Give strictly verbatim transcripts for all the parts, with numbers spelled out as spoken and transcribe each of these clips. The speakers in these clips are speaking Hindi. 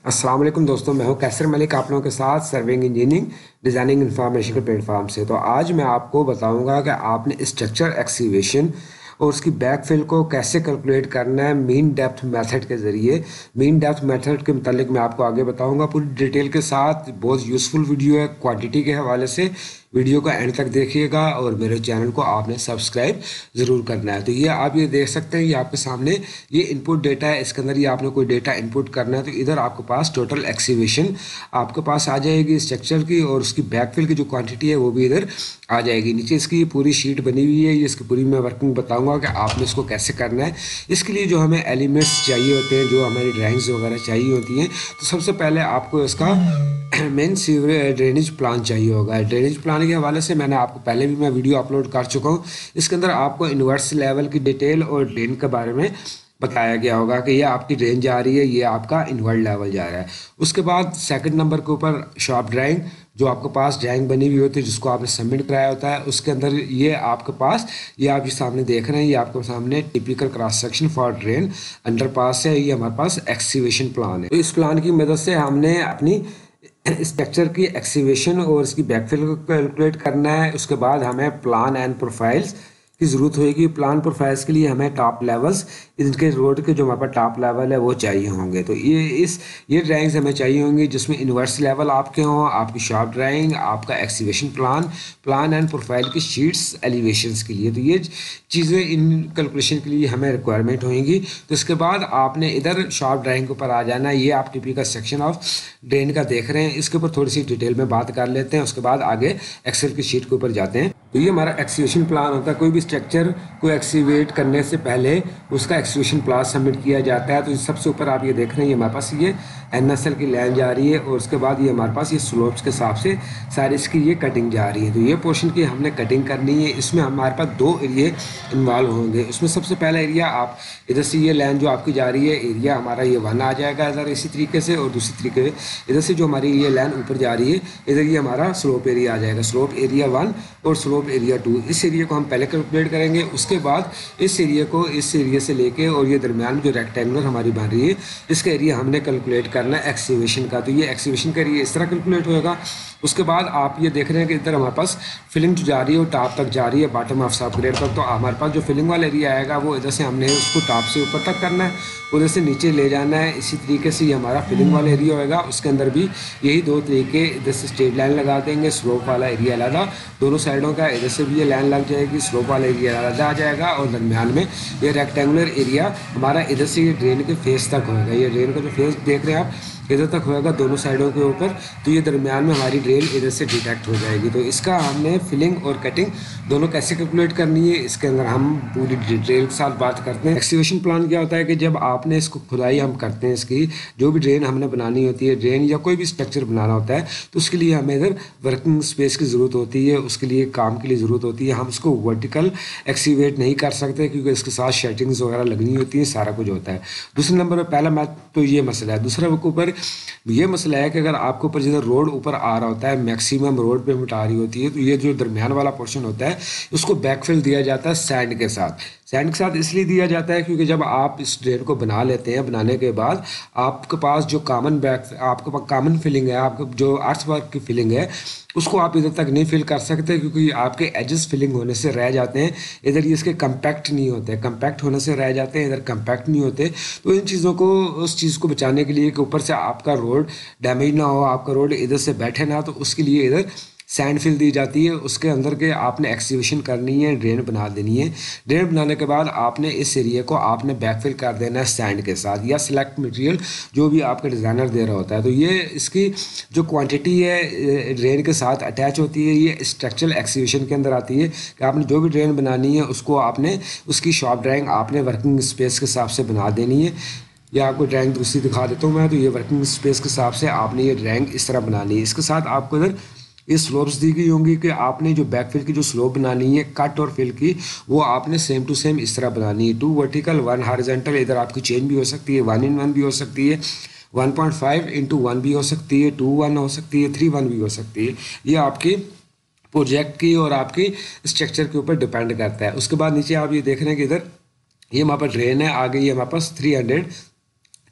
अस्सलाम वालेकुम दोस्तों, मैं हूं कैसर मलिक आप लोगों के साथ सर्विंग इंजीनियरिंग डिज़ाइनिंग इंफॉर्मेशन के प्लेटफॉर्म से। तो आज मैं आपको बताऊंगा कि आपने स्ट्रक्चर एक्सीवेशन और उसकी बैकफिल को कैसे कैलकुलेट करना है मीन डेप्थ मेथड के ज़रिए। मीन डेप्थ मेथड के मतलब मैं आपको आगे बताऊंगा पूरी डिटेल के साथ। बहुत यूज़फुल वीडियो है, क्वांटिटी के हवाले से वीडियो का एंड तक देखिएगा और मेरे चैनल को आपने सब्सक्राइब ज़रूर करना है। तो ये आप ये देख सकते हैं, ये आपके सामने ये इनपुट डेटा है। इसके अंदर ये आपने कोई डेटा इनपुट करना है तो इधर आपके पास टोटल एक्सीवेशन आपके पास आ जाएगी स्ट्रक्चर की, और उसकी बैकफिल की जो क्वांटिटी है वो भी इधर आ जाएगी। नीचे इसकी पूरी शीट बनी हुई है, ये इसकी पूरी मैं वर्किंग बताऊंगा कि आपने इसको कैसे करना है। इसके लिए जो हमें एलिमेंट्स चाहिए होते हैं, जो हमारी ड्राइंग्स वगैरह चाहिए होती हैं, तो सबसे पहले आपको इसका मेन सीवरेज ड्रेनेज प्लान चाहिए होगा। ड्रेनेज प्लान के हवाले से मैंने आपको पहले भी मैं वीडियो अपलोड कर चुका हूँ। इसके अंदर आपको इन्वर्स लेवल की डिटेल और ड्रेन के बारे में बताया गया होगा कि ये आपकी ड्रेन जा रही है, ये आपका इन्वर्ट लेवल जा रहा है। उसके बाद सेकंड नंबर के ऊपर शॉप ड्राइंग, जो आपके पास ड्राइंग बनी हुई होती है जिसको आपने सबमिट कराया होता है, उसके अंदर ये आपके पास ये आप ये सामने देख रहे हैं, ये आपके सामने typical cross section for drain underpass है। ये हमारे पास एक्सीवेशन प्लान है। तो इस प्लान की मदद से हमने अपनी स्ट्रक्चर की एक्सीवेशन और इसकी बैकफिल को कैलकुलेट करना है। उसके बाद हमें प्लान एंड प्रोफाइल्स की ज़रूरत होगी। प्लान प्रोफाइल्स के लिए हमें टॉप लेवल्स, इनके रोड के जो हमारे पास टॉप लेवल है वो चाहिए होंगे। तो ये इस ये ड्राइंग्स हमें चाहिए होंगी जिसमें इन्वर्स लेवल आपके हों, आपकी शॉप ड्राइंग, आपका excavation plan, plan and profile की शीट्स एलिवेशंस के लिए। तो ये चीज़ें इन कैलकुलेशन के लिए हमें रिक्वायरमेंट होंगी। तो इसके बाद आपने इधर शॉप ड्राइंग के ऊपर आ जाना है। ये आप टिपिकल सेक्शन ऑफ ड्रेन का देख रहे हैं, इसके ऊपर थोड़ी सी डिटेल में बात कर लेते हैं। उसके बाद आगे एक्सेल की शीट के ऊपर जाते हैं। तो ये हमारा एक्सीवेशन प्लान होता है। कोई भी स्ट्रक्चर को एक्सीवेट करने से पहले उसका एक्सीवेशन प्लान सबमिट किया जाता है। तो सबसे ऊपर आप ये देख रहे हैं, ये हमारे पास ये एन एस एल की लाइन जा रही है, और उसके बाद ये हमारे पास ये स्लोप्स के हिसाब से सारी इसकी ये कटिंग जा रही है। तो ये पोर्शन की हमने कटिंग करनी है। इसमें हमारे पास दो एरिए इन्वॉल्व होंगे। उसमें सबसे पहला एरिया आप इधर से ये लाइन जो आपकी जा रही है, एरिया हमारा ये वन आ जाएगा इधर इसी तरीके से, और दूसरी तरीके इधर से जो हमारी ये लाइन ऊपर जा रही है, इधर ये हमारा स्लोप एरिया आ जाएगा। स्लोप एरिया वन और स्लोप एरिया टू, इस एरिया को हम पहले कैलकुलेट करेंगे। उसके बाद इस एरिया को इस एरिया से लेके और ये दरमियान में जो रेक्टेंगुलर हमारी बन रही है, इसका एरिया हमने कैलकुलेट करना है एक्सीवेशन का। तो ये एक्सीवेशन का एरिया इस तरह कैलकुलेट होगा। उसके बाद आप ये देख रहे हैं कि इधर हमारे पास फिलिंग जो जा रही है वो टॉप तक जा रही है, बॉटम ऑफ सब ग्रेड तक। तो हमारे पास जो फिलिंग वाला एरिया आएगा वो इधर से हमने उसको टॉप से ऊपर तक करना है, उधर से नीचे ले जाना है। इसी तरीके से ये हमारा फिलिंग वाला एरिया होगा। उसके अंदर भी यही दो तरीके, इधर से स्ट्रेट लाइन लगा देंगे, स्लोप वाला एरिया अलग दोनों साइडों का, इधर से भी ये लाइन लग जाएगी, स्लोप वाला एरिया अलग आ जाएगा, और दरमियान में ये रेक्टेंगुलर एरिया हमारा इधर से ये ड्रेन के फेस तक होगा। ये ड्रेन का जो फेस देख रहे हैं आप इधर तक होगा दोनों साइडों के ऊपर। तो ये दरमियान में हमारी ड्रेन इधर से डिटेक्ट हो जाएगी। तो इसका हमने फिलिंग और कटिंग दोनों कैसे कैलकुलेट करनी है, इसके अंदर हम पूरी डिटेल के साथ बात करते हैं। एक्सीवेशन प्लान क्या होता है कि जब आपने इसको खुदाई हम करते हैं, इसकी जो भी ड्रेन हमने बनानी होती है, ड्रेन या कोई भी स्ट्रक्चर बनाना होता है, तो उसके लिए हमें इधर वर्किंग स्पेस की ज़रूरत होती है, उसके लिए काम के लिए ज़रूरत होती है। हम इसको वर्टिकल एक्सीवेट नहीं कर सकते क्योंकि इसके साथ शेटिंग्स वगैरह लगनी होती है, सारा कुछ होता है। दूसरे नंबर पर पहला मैथ तो ये मसला है। दूसरा के ऊपर ये मसला है कि अगर आपके ऊपर जिधर रोड ऊपर आ रहा होता है, मैक्सिमम रोड पेमेंट आ रही होती है, तो ये जो दरमियान वाला पोर्शन होता है उसको बैकफिल दिया जाता है सैंड के साथ। सैंड के साथ इसलिए दिया जाता है क्योंकि जब आप इस ड्रेन को बना लेते हैं, बनाने के बाद आपके पास जो कॉमन बैक आपके पास कॉमन फिलिंग है, आपका जो अर्थ वर्क की फिलिंग है, उसको आप इधर तक नहीं फिल कर सकते क्योंकि आपके एजेस फिलिंग होने से रह जाते हैं। इधर ये इसके कंपैक्ट नहीं होते, कंपैक्ट होने से रह जाते हैं, इधर कंपैक्ट नहीं होते। तो इन चीज़ों को उस चीज़ को बचाने के लिए कि ऊपर से आपका रोड डैमेज ना हो, आपका रोड इधर से बैठे ना, तो उसके लिए इधर सैंड फिल दी जाती है। उसके अंदर के आपने एक्सीवेशन करनी है, ड्रेन बना देनी है। ड्रेन बनाने के बाद आपने इस एरिया को आपने बैकफिल कर देना है सैंड के साथ या सिलेक्ट मटेरियल जो भी आपका डिज़ाइनर दे रहा होता है। तो ये इसकी जो क्वांटिटी है ड्रेन के साथ अटैच होती है, ये स्ट्रक्चरल एक्सीवेशन के अंदर आती है कि आपने जो भी ड्रेन बनानी है उसको आपने उसकी शॉप ड्राइंग आपने वर्किंग स्पेस के हिसाब से बना देनी है। या आपको ड्राइंग दूसरी दिखा देता हूँ मैं। तो ये वर्किंग स्पेस के हिसाब से आपने ये ड्राइंग इस तरह बनानी है। इसके साथ आपको इधर ये स्लोप्स दी गई होंगी कि आपने जो बैकफिल की जो स्लोप बनानी है कट और फिल की, वो आपने सेम टू सेम इस तरह बनानी है। टू वर्टिकल वन हॉरिजॉन्टल, इधर आपकी चेन भी हो सकती है, वन इन वन भी हो सकती है, one point five into one भी हो सकती है, टू वन हो सकती है, थ्री वन भी हो सकती है। ये आपकी प्रोजेक्ट की और आपकी स्ट्रक्चर के ऊपर डिपेंड करता है। उसके बाद नीचे आप ये देख रहे हैं कि इधर ये हमारे पास ड्रेन है, आगे ये हमारे पास थ्री हंड्रेड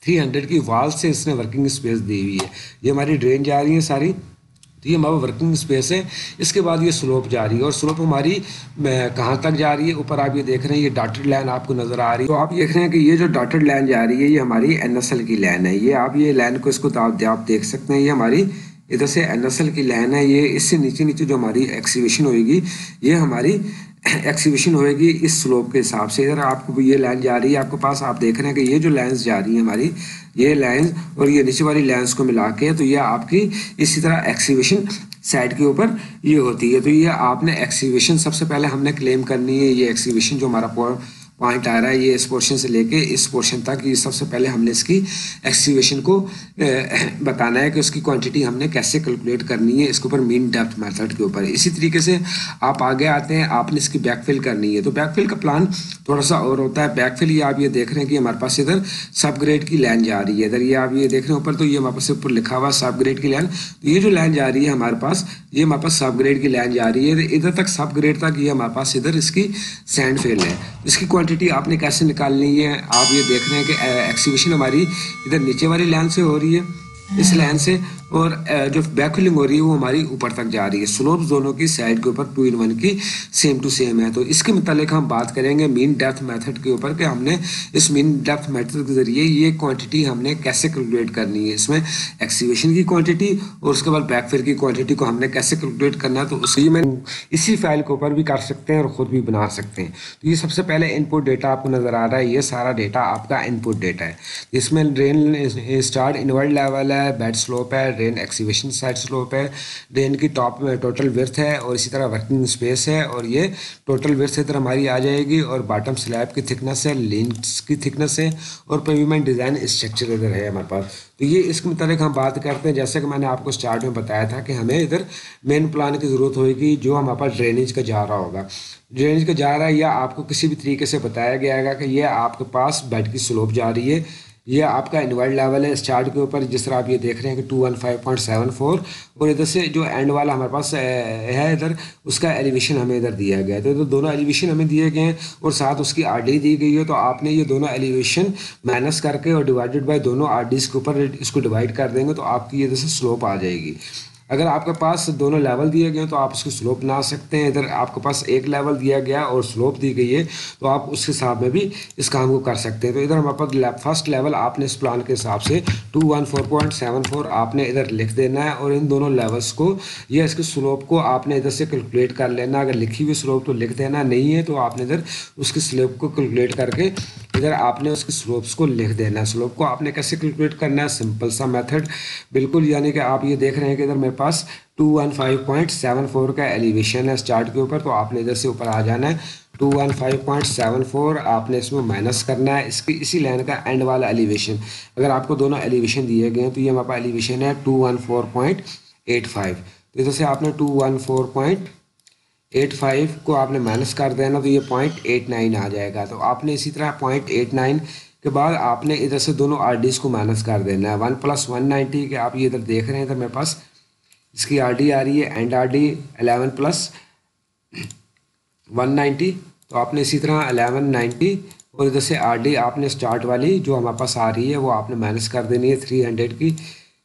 थ्री हंड्रेड की वाल से इसने वर्किंग स्पेस दी हुई है। ये हमारी ड्रेन जा रही है सारी, तो ये हमारा वर्किंग स्पेस है। इसके बाद ये स्लोप जा रही है और स्लोप हमारी कहाँ तक जा रही है, ऊपर आप ये देख रहे हैं ये डॉटेड लाइन आपको नज़र आ रही है। तो आप देख रहे हैं कि ये जो डॉटेड लाइन जा रही है ये हमारी एन एस एल की लाइन है। ये आप ये लाइन को इसको आप, आप देख सकते हैं, ये हमारी इधर से एन एस एल की लाइन है। ये इससे नीचे नीचे जो हमारी एक्सीवेशन होगी ये हमारी एक्सीवेशन होएगी इस स्लोप के हिसाब से। इधर आपको ये लाइन जा रही है आपके पास, आप देख रहे हैं कि ये जो लाइंस जा रही है हमारी, ये लाइंस और ये नीचे वाली लाइंस को मिला के, तो ये आपकी इसी तरह एक्सीवेशन साइड के ऊपर ये होती है। तो ये आपने एक्सीवेशन सबसे पहले हमने क्लेम करनी है। ये एक्सीवेशन जो हमारा पॉइंट आ रहा है ये इस पोर्शन से लेके इस पोर्शन तक, ये सबसे पहले हमने इसकी एक्सीवेशन को बताना है कि उसकी क्वांटिटी हमने कैसे कैलकुलेट करनी है, इसके ऊपर मीन डेप्थ मेथड के ऊपर। इसी तरीके से आप आगे आते हैं, आपने इसकी बैकफिल करनी है। तो बैकफिल का प्लान थोड़ा सा और होता है। बैकफिल ये आप ये देख रहे हैं कि हमारे पास इधर सब ग्रेड की लाइन जा रही है, इधर ये आप ये देख रहे हैं ऊपर, तो ये हमारे पास ऊपर लिखा हुआ सब ग्रेड की लाइन। तो ये जो लाइन जा रही है हमारे पास, ये हमारे पास सब ग्रेड की लाइन जा रही है इधर तक, सब ग्रेड तक ये हमारे पास इधर इसकी सैंड फिल है। इसकी क्वांटिटी आपने कैसे निकालनी है, आप ये देख रहे हैं कि एक्सीवेशन हमारी इधर नीचे वाली लाइन से हो रही है, इस लाइन से, और जो बैकफिलिंग हो रही है वो हमारी ऊपर तक जा रही है। स्लोप दोनों की साइड के ऊपर टू इन वन की सेम टू सेम है। तो इसके मुतालिक हम बात करेंगे मीन डेप्थ मेथड के ऊपर कि हमने इस मीन डेप्थ मेथड के जरिए ये क्वांटिटी हमने कैसे कैलकुलेट करनी है। इसमें एक्सीवेशन की क्वांटिटी और उसके बाद बैकफिल की क्वांटिटी को हमने कैसे कैलकुलेट करना है, तो उसी में इसी फाइल के ऊपर भी कर सकते हैं और ख़ुद भी बना सकते हैं। तो ये सबसे पहले इनपुट डेटा आपको नज़र आ रहा है, ये सारा डेटा आपका इनपुट डेटा है। इसमें ड्रेन स्टार्ट इनवर्ड लेवल है, बेड स्लोप है, ड्रेन एक्सीवेशन साइड स्लोप है, ड्रेन की टॉप में टोटल विड्थ है और इसी तरह वर्किंग स्पेस है, और ये टोटल विड्थ इधर हमारी आ जाएगी, और बॉटम स्लैब की थिकनेस है, लिंक्स की थिकनेस है, और पेविमेंट डिज़ाइन स्ट्रक्चर इधर है हमारे पास। तो ये इसके मुताबिक हम बात करते हैं। जैसे कि मैंने आपको स्टार्ट में बताया था कि हमें इधर मेन प्लान की ज़रूरत होगी जो हमारे पास ड्रेनेज का जा रहा होगा। ड्रेनेज का जा रहा है या आपको किसी भी तरीके से बताया गया है कि ये आपके पास बेड की स्लोप जा रही है, ये आपका इनवर्ड लेवल है स्टार्ट के ऊपर, जिस तरह आप ये देख रहे हैं कि two one five point seven four, और इधर से जो एंड वाला हमारे पास है इधर उसका एलिवेशन हमें इधर दिया गया है। तो इधर दोनों एलिवेशन हमें दिए गए हैं और साथ उसकी आरडी दी गई है। तो आपने ये दोनों एलिवेशन माइनस करके और डिवाइडेड बाय दोनों आरडीज के ऊपर इसको डिवाइड कर देंगे तो आपकी इधर से स्लोप आ जाएगी। अगर आपके पास दोनों लेवल दिए गए हैं तो आप उसकी स्लोप बना सकते हैं। इधर आपके पास एक लेवल दिया गया और स्लोप दी गई है तो आप उस हिसाब में भी इस काम को कर सकते हैं। तो इधर हमारे पास फर्स्ट लेवल आपने इस प्लान के हिसाब से two one four point seven four आपने इधर लिख देना है, और इन दोनों लेवल्स को या इसके स्लोप को आपने इधर से कैलकुलेट कर लेना। अगर लिखी हुई स्लोप तो लिख देना, नहीं है तो आपने इधर उसकी स्लोप को कैलकुलेट करके इधर आपने उसके स्लोप्स को लिख देना है। स्लोप को आपने कैसे कैलकुलेट करना है, सिंपल सा मेथड बिल्कुल, यानी कि आप ये देख रहे हैं कि इधर मेरे पास two one five point seven four का एलिवेशन है स्टार्ट के ऊपर, तो आपने इधर से ऊपर आ जाना है। Two one five point seven four आपने इसमें माइनस करना है इसकी इसी लाइन का एंड वाला एलिवेशन। अगर आपको दोनों एलिवेशन दिए गए हैं तो ये हमारे पास एलिवेशन है two one four point eight five, तो इधर से आपने two one four point eight five को आपने माइनस कर देना तो ये पॉइंट एट नाइन आ जाएगा। तो आपने इसी तरह पॉइंट एट नाइन के बाद आपने इधर से दोनों आर डीज को माइनस कर देना है। वन प्लस वन नाइन्टी के आप ये इधर देख रहे हैं, इधर मेरे पास इसकी आर डी आ रही है and R D eleven plus one ninety, तो आपने इसी तरह एलेवन नाइन्टी और इधर से आर डी आपने स्टार्ट वाली जो हमारे पास आ रही है वो आपने माइनस कर देनी है थ्री हंड्रेड की,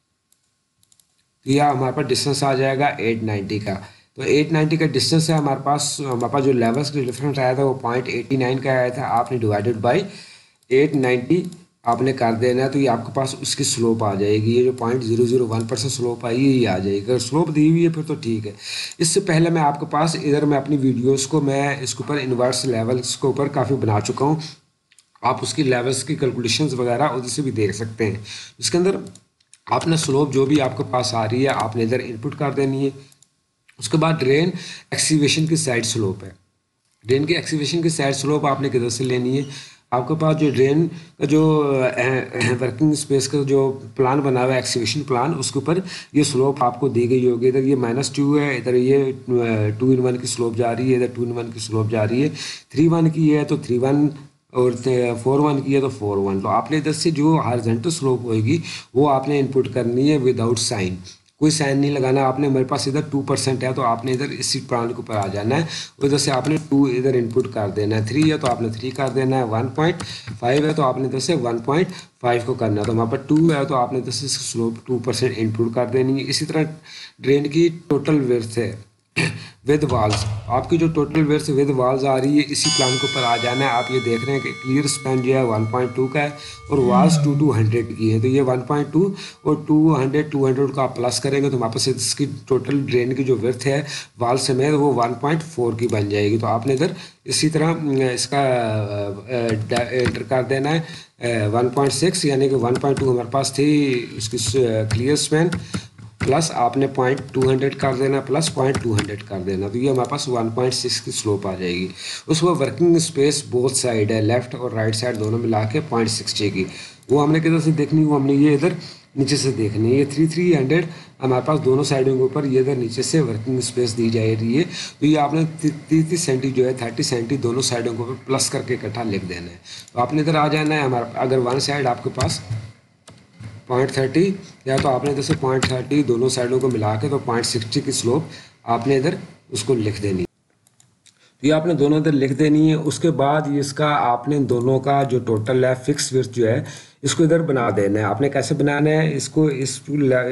तो यह हमारे पास डिस्टेंस आ जाएगा एट नाइन्टी का। तो एट नाइन्टी का डिस्टेंस है हमारे पास, हमारे पास जो लेवल्स का डिफरेंस आया था वो पॉइंट एटी नाइन का आया था, आपने डिवाइडेड बाई एट नाइन्टी आपने कर देना है तो ये आपके पास उसकी स्लोप आ जाएगी। ये जो point zero zero one percent slope आई ये आ जाएगी। अगर स्लोप दी हुई है फिर तो ठीक है। इससे पहले मैं आपके पास इधर मैं अपनी वीडियोस को मैं इसके ऊपर इन्वर्स लेवल्स के ऊपर काफ़ी बना चुका हूँ, आप उसकी लेवल्स की कैलकुलेशंस वगैरह उधर से भी देख सकते हैं। इसके अंदर आपने स्लोप जो भी आपके पास आ रही है आपने इधर इनपुट कर देनी है। उसके बाद ड्रेन एक्सीवेशन की साइड स्लोप है, ड्रेन की एक्सीवेशन की साइड स्लोप आपने किधर से लेनी है, आपके पास जो ड्रेन का जो वर्किंग स्पेस का जो प्लान बना हुआ है एक्सीवेशन प्लान उसके ऊपर ये स्लोप आपको दी गई होगी। इधर ये माइनस टू है, इधर ये टू इन वन की स्लोप जा रही है, इधर टू इन वन की स्लोप जा रही है, थ्री वन की है तो थ्री वन और फोर वन की है तो फोर वन। तो आपने इधर से जो हॉरिजॉन्टल स्लोप होगी वो आपने इनपुट करनी है विदाउट साइन। कोई साइन नहीं लगाना आपने। मेरे पास इधर टू परसेंट है तो आपने इधर इसी प्लान के ऊपर आ जाना है, उधर से आपने टू इधर इनपुट कर देना है। थ्री है तो आपने थ्री कर देना है। वन पॉइंट फाइव है तो आपने इधर से वन पॉइंट फाइव को करना है। तो वहाँ पर टू है तो आपने इधर से स्लोप टू परसेंट इनपुट कर देनी है। इसी तरह ड्रेन की टोटल विड्थ है विद वॉल्स, आपकी जो टोटल विड्थ विद वॉल्स आ रही है इसी प्लान के ऊपर आ जाना है। आप ये देख रहे हैं कि क्लियर स्पैन जो है वन पॉइंट टू का है और वॉल्स टू टू हंड्रेड की है। तो ये वन पॉइंट टू और टू हंड्रेड टू हंड्रेड का आप प्लस करेंगे तो वापस इसकी टोटल ड्रेन की जो विड्थ है वॉल समेत वो वन पॉइंट फोर की बन जाएगी। तो आपने इधर इसी तरह इसका एंटर कर देना है वन पॉइंट सिक्स, यानी कि वन पॉइंट टू हमारे पास थी उसकी क्लियर स्पैन, प्लस आपने पॉइंट टू हंड्रेड कर देना प्लस पॉइंट टू हंड्रेड कर देना। तो ये हमारे पास वन पॉइंट सिक्स की स्लोप आ जाएगी। उसमें वर्किंग स्पेस बोथ साइड है, लेफ्ट और राइट साइड दोनों मिला के पॉइंट सिक्सटी की, वो हमने किधर से देखनी, वो हमने ये इधर नीचे से देखनी है। ये थ्री थ्री हंड्रेड हमारे पास दोनों साइडों के ऊपर ये इधर नीचे से वर्किंग स्पेस दी जा रही है। तो ये आपने तीस तीस सेंटी जो है थर्टी सेंटी दोनों साइडों के ऊपर प्लस करके इकट्ठा लिख देना है। तो आपने इधर आ जाना है। हमारा अगर वन साइड आपके पास पॉइंट थर्टी या तो आपने इधर से पॉइंट थर्टी दोनों साइडों को मिला के तो पॉइंट सिक्सटी की स्लोप आपने इधर उसको लिख देनी। तो ये आपने दोनों इधर लिख देनी है। उसके बाद ये इसका आपने दोनों का जो टोटल है फिक्स विड्थ जो है इसको इधर बना देना है। आपने कैसे बनाना है इसको, इस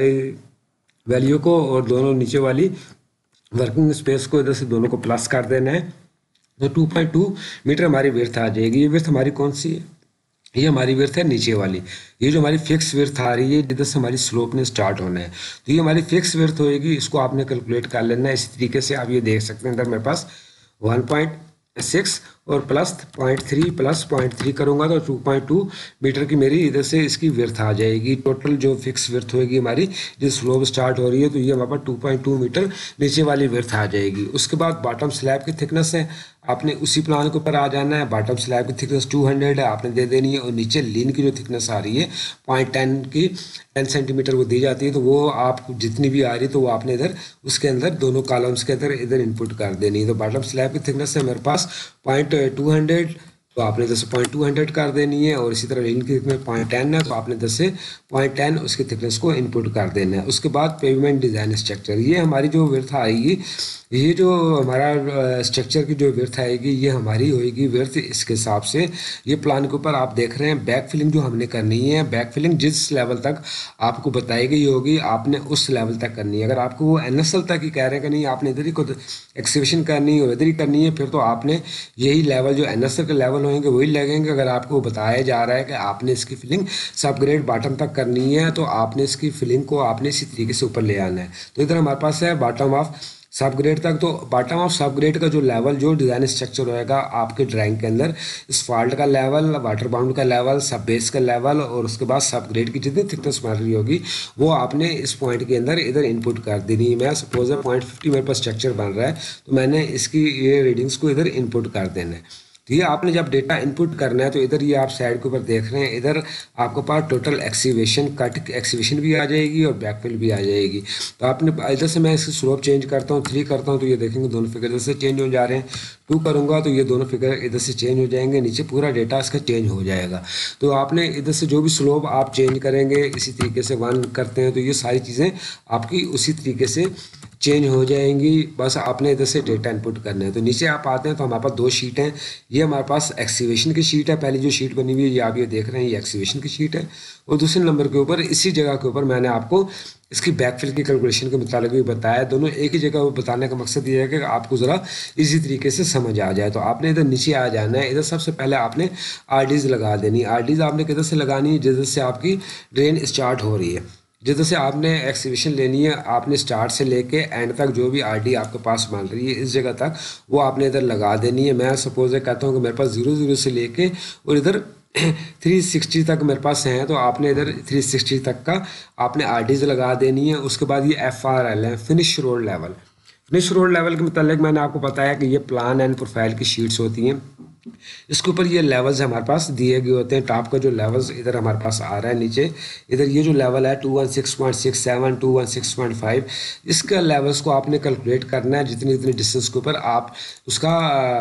वैल्यू को और दोनों नीचे वाली वर्किंग स्पेस को इधर से दोनों को प्लस कर देना है। तो टू पॉइंट टू मीटर हमारी विड्थ आ जाएगी। ये विड्थ हमारी कौन सी है, ये हमारी विड्थ है नीचे वाली। ये जो हमारी फिक्स विड्थ आ रही है जिधर से हमारी स्लोप ने स्टार्ट होना है, तो ये हमारी फिक्स विड्थ होएगी। इसको आपने कैलकुलेट कर लेना है। इसी तरीके से आप ये देख सकते हैं इधर मेरे पास वन पॉइंट सिक्स और plus point three plus point three करूँगा तो टू पॉइंट टू मीटर की मेरी इधर से इसकी विड्थ आ जाएगी। टोटल जो फिक्स विड्थ होएगी हमारी जो स्लोप स्टार्ट हो रही है, तो ये हमारे पास टू पॉइंट टू मीटर नीचे वाली विड्थ आ जाएगी। उसके बाद बॉटम स्लैब की थिकनेस है, आपने उसी प्लान के ऊपर आ जाना है। बॉटम स्लैब की थिकनेस टू हंड्रेड है, आपने दे देनी है। और नीचे लीन की जो थिकनेस आ रही है पॉइंट टेन की टेन सेंटीमीटर वो दी जाती है। तो वो आप जितनी भी आ रही है तो वो आपने इधर उसके अंदर दोनों कॉलम्स के अंदर इधर इनपुट कर देनी है। तो बॉटम स्लैब की थिकनेस है मेरे पास पॉइंट टू हंड्रेड, तो आपने इधर से पॉइंट टू हंड्रेड कर देनी है। और इसी तरह लीन की थिकनेस पॉइंट टेन है तो आपने इधर से पॉइंट टेन उसकी थिकनेस को इनपुट कर देना है। उसके बाद पेवमेंट डिज़ाइन स्ट्रक्चर, ये हमारी जो विड्थ आएगी, ये जो हमारा स्ट्रक्चर की जो विड्थ आएगी ये हमारी होएगी विड्थ इसके हिसाब से। ये प्लान के ऊपर आप देख रहे हैं बैक फिलिंग जो हमने करनी है, बैक फिलिंग जिस लेवल तक आपको बताई गई होगी आपने उस लेवल तक करनी है। अगर आपको वो एन एस एल तक ही कह रहे हैं कि नहीं आपने इधर ही को एक्सीवेशन करनी है इधर ही करनी है, फिर तो आपने यही लेवल जो एन एस एल के लेवल होंगे वही लगेंगे। अगर आपको बताया जा रहा है कि आपने इसकी फिलिंग सब ग्रेड बॉटम तक करनी है तो आपने इसकी फिलिंग को आपने इसी तरीके से ऊपर ले आना है। तो इधर हमारे पास है बॉटम ऑफ सब ग्रेड तक। तो बॉटम ऑफ सब ग्रेड का जो लेवल जो डिज़ाइन स्ट्रक्चर होएगा आपके ड्राइंग के अंदर, स्फाल्ट का लेवल, वाटर बाउंड का लेवल, सब बेस का लेवल और उसके बाद सब ग्रेड की जितनी थिकनेस बन रही होगी वो आपने इस पॉइंट के अंदर इधर इनपुट कर देनी है। मैं सपोज है पॉइंट फिफ्टी मेरे पास स्ट्रक्चर बन रहा है तो मैंने इसकी ये रीडिंग्स को इधर इनपुट कर देना है। तो ये आपने जब डेटा इनपुट करना है तो इधर ये आप साइड के ऊपर देख रहे हैं, इधर आपके पास टोटल एक्सीवेशन कट एक्सीवेशन भी आ जाएगी और बैकफिल भी आ जाएगी। तो आपने इधर से मैं इसकी स्लोप चेंज करता हूँ, थ्री करता हूँ तो ये देखेंगे दोनों फिगर इधर से चेंज हो जा रहे हैं। टू करूँगा तो ये दोनों फिगर इधर से चेंज हो जाएंगे, नीचे पूरा डेटा इसका चेंज हो जाएगा। तो आपने इधर से जो भी स्लोप आप चेंज करेंगे इसी तरीके से वन करते हैं तो ये सारी चीज़ें आपकी उसी तरीके से चेंज हो जाएंगी। बस आपने इधर से डेटा इनपुट करना है। तो नीचे आप आते हैं तो हमारे पास दो शीट हैं। ये हमारे पास एक्सीवेशन की शीट है, पहली जो शीट बनी हुई है ये आप ये देख रहे हैं ये एक्सीवेशन की शीट है। और दूसरे नंबर के ऊपर इसी जगह के ऊपर मैंने आपको इसकी बैकफिल की कैलकुलेशन के मुताबिक भी बताया। दोनों एक ही जगह बताने का मकसद ये है कि आपको ज़रा इसी तरीके से समझ आ जाए। तो आपने इधर नीचे आ जाना है। इधर सबसे पहले आपने आर डीज़ लगा देनी। आर डीज़ आपने किधर से लगानी है, जिधर से आपकी ड्रेन स्टार्ट हो रही है, जिधर से आपने एक्सीवेशन लेनी है, आपने स्टार्ट से लेके एंड तक जो भी आरडी आपके पास बन रही है इस जगह तक वो आपने इधर लगा देनी है। मैं सपोज कहता हूँ कि मेरे पास जीरो जीरो से लेके और इधर थ्री सिक्सटी तक मेरे पास हैं तो आपने इधर थ्री सिक्सटी तक का आपने आरडीज लगा देनी है। उसके बाद ये एफ आर एल है, finish road level. Finish road level के मतलब मैंने आपको बताया कि ये प्लान एंड प्रोफाइल की शीट्स होती हैं, इसके ऊपर ये लेवल्स हमारे पास दिए गए होते हैं। टॉप का जो लेवल्स इधर हमारे पास आ रहा है, नीचे इधर ये जो लेवल है two one six point six seven two one six point five, इसका लेवल्स को आपने कैलकुलेट करना है। जितनी जितनी डिस्टेंस के ऊपर आप उसका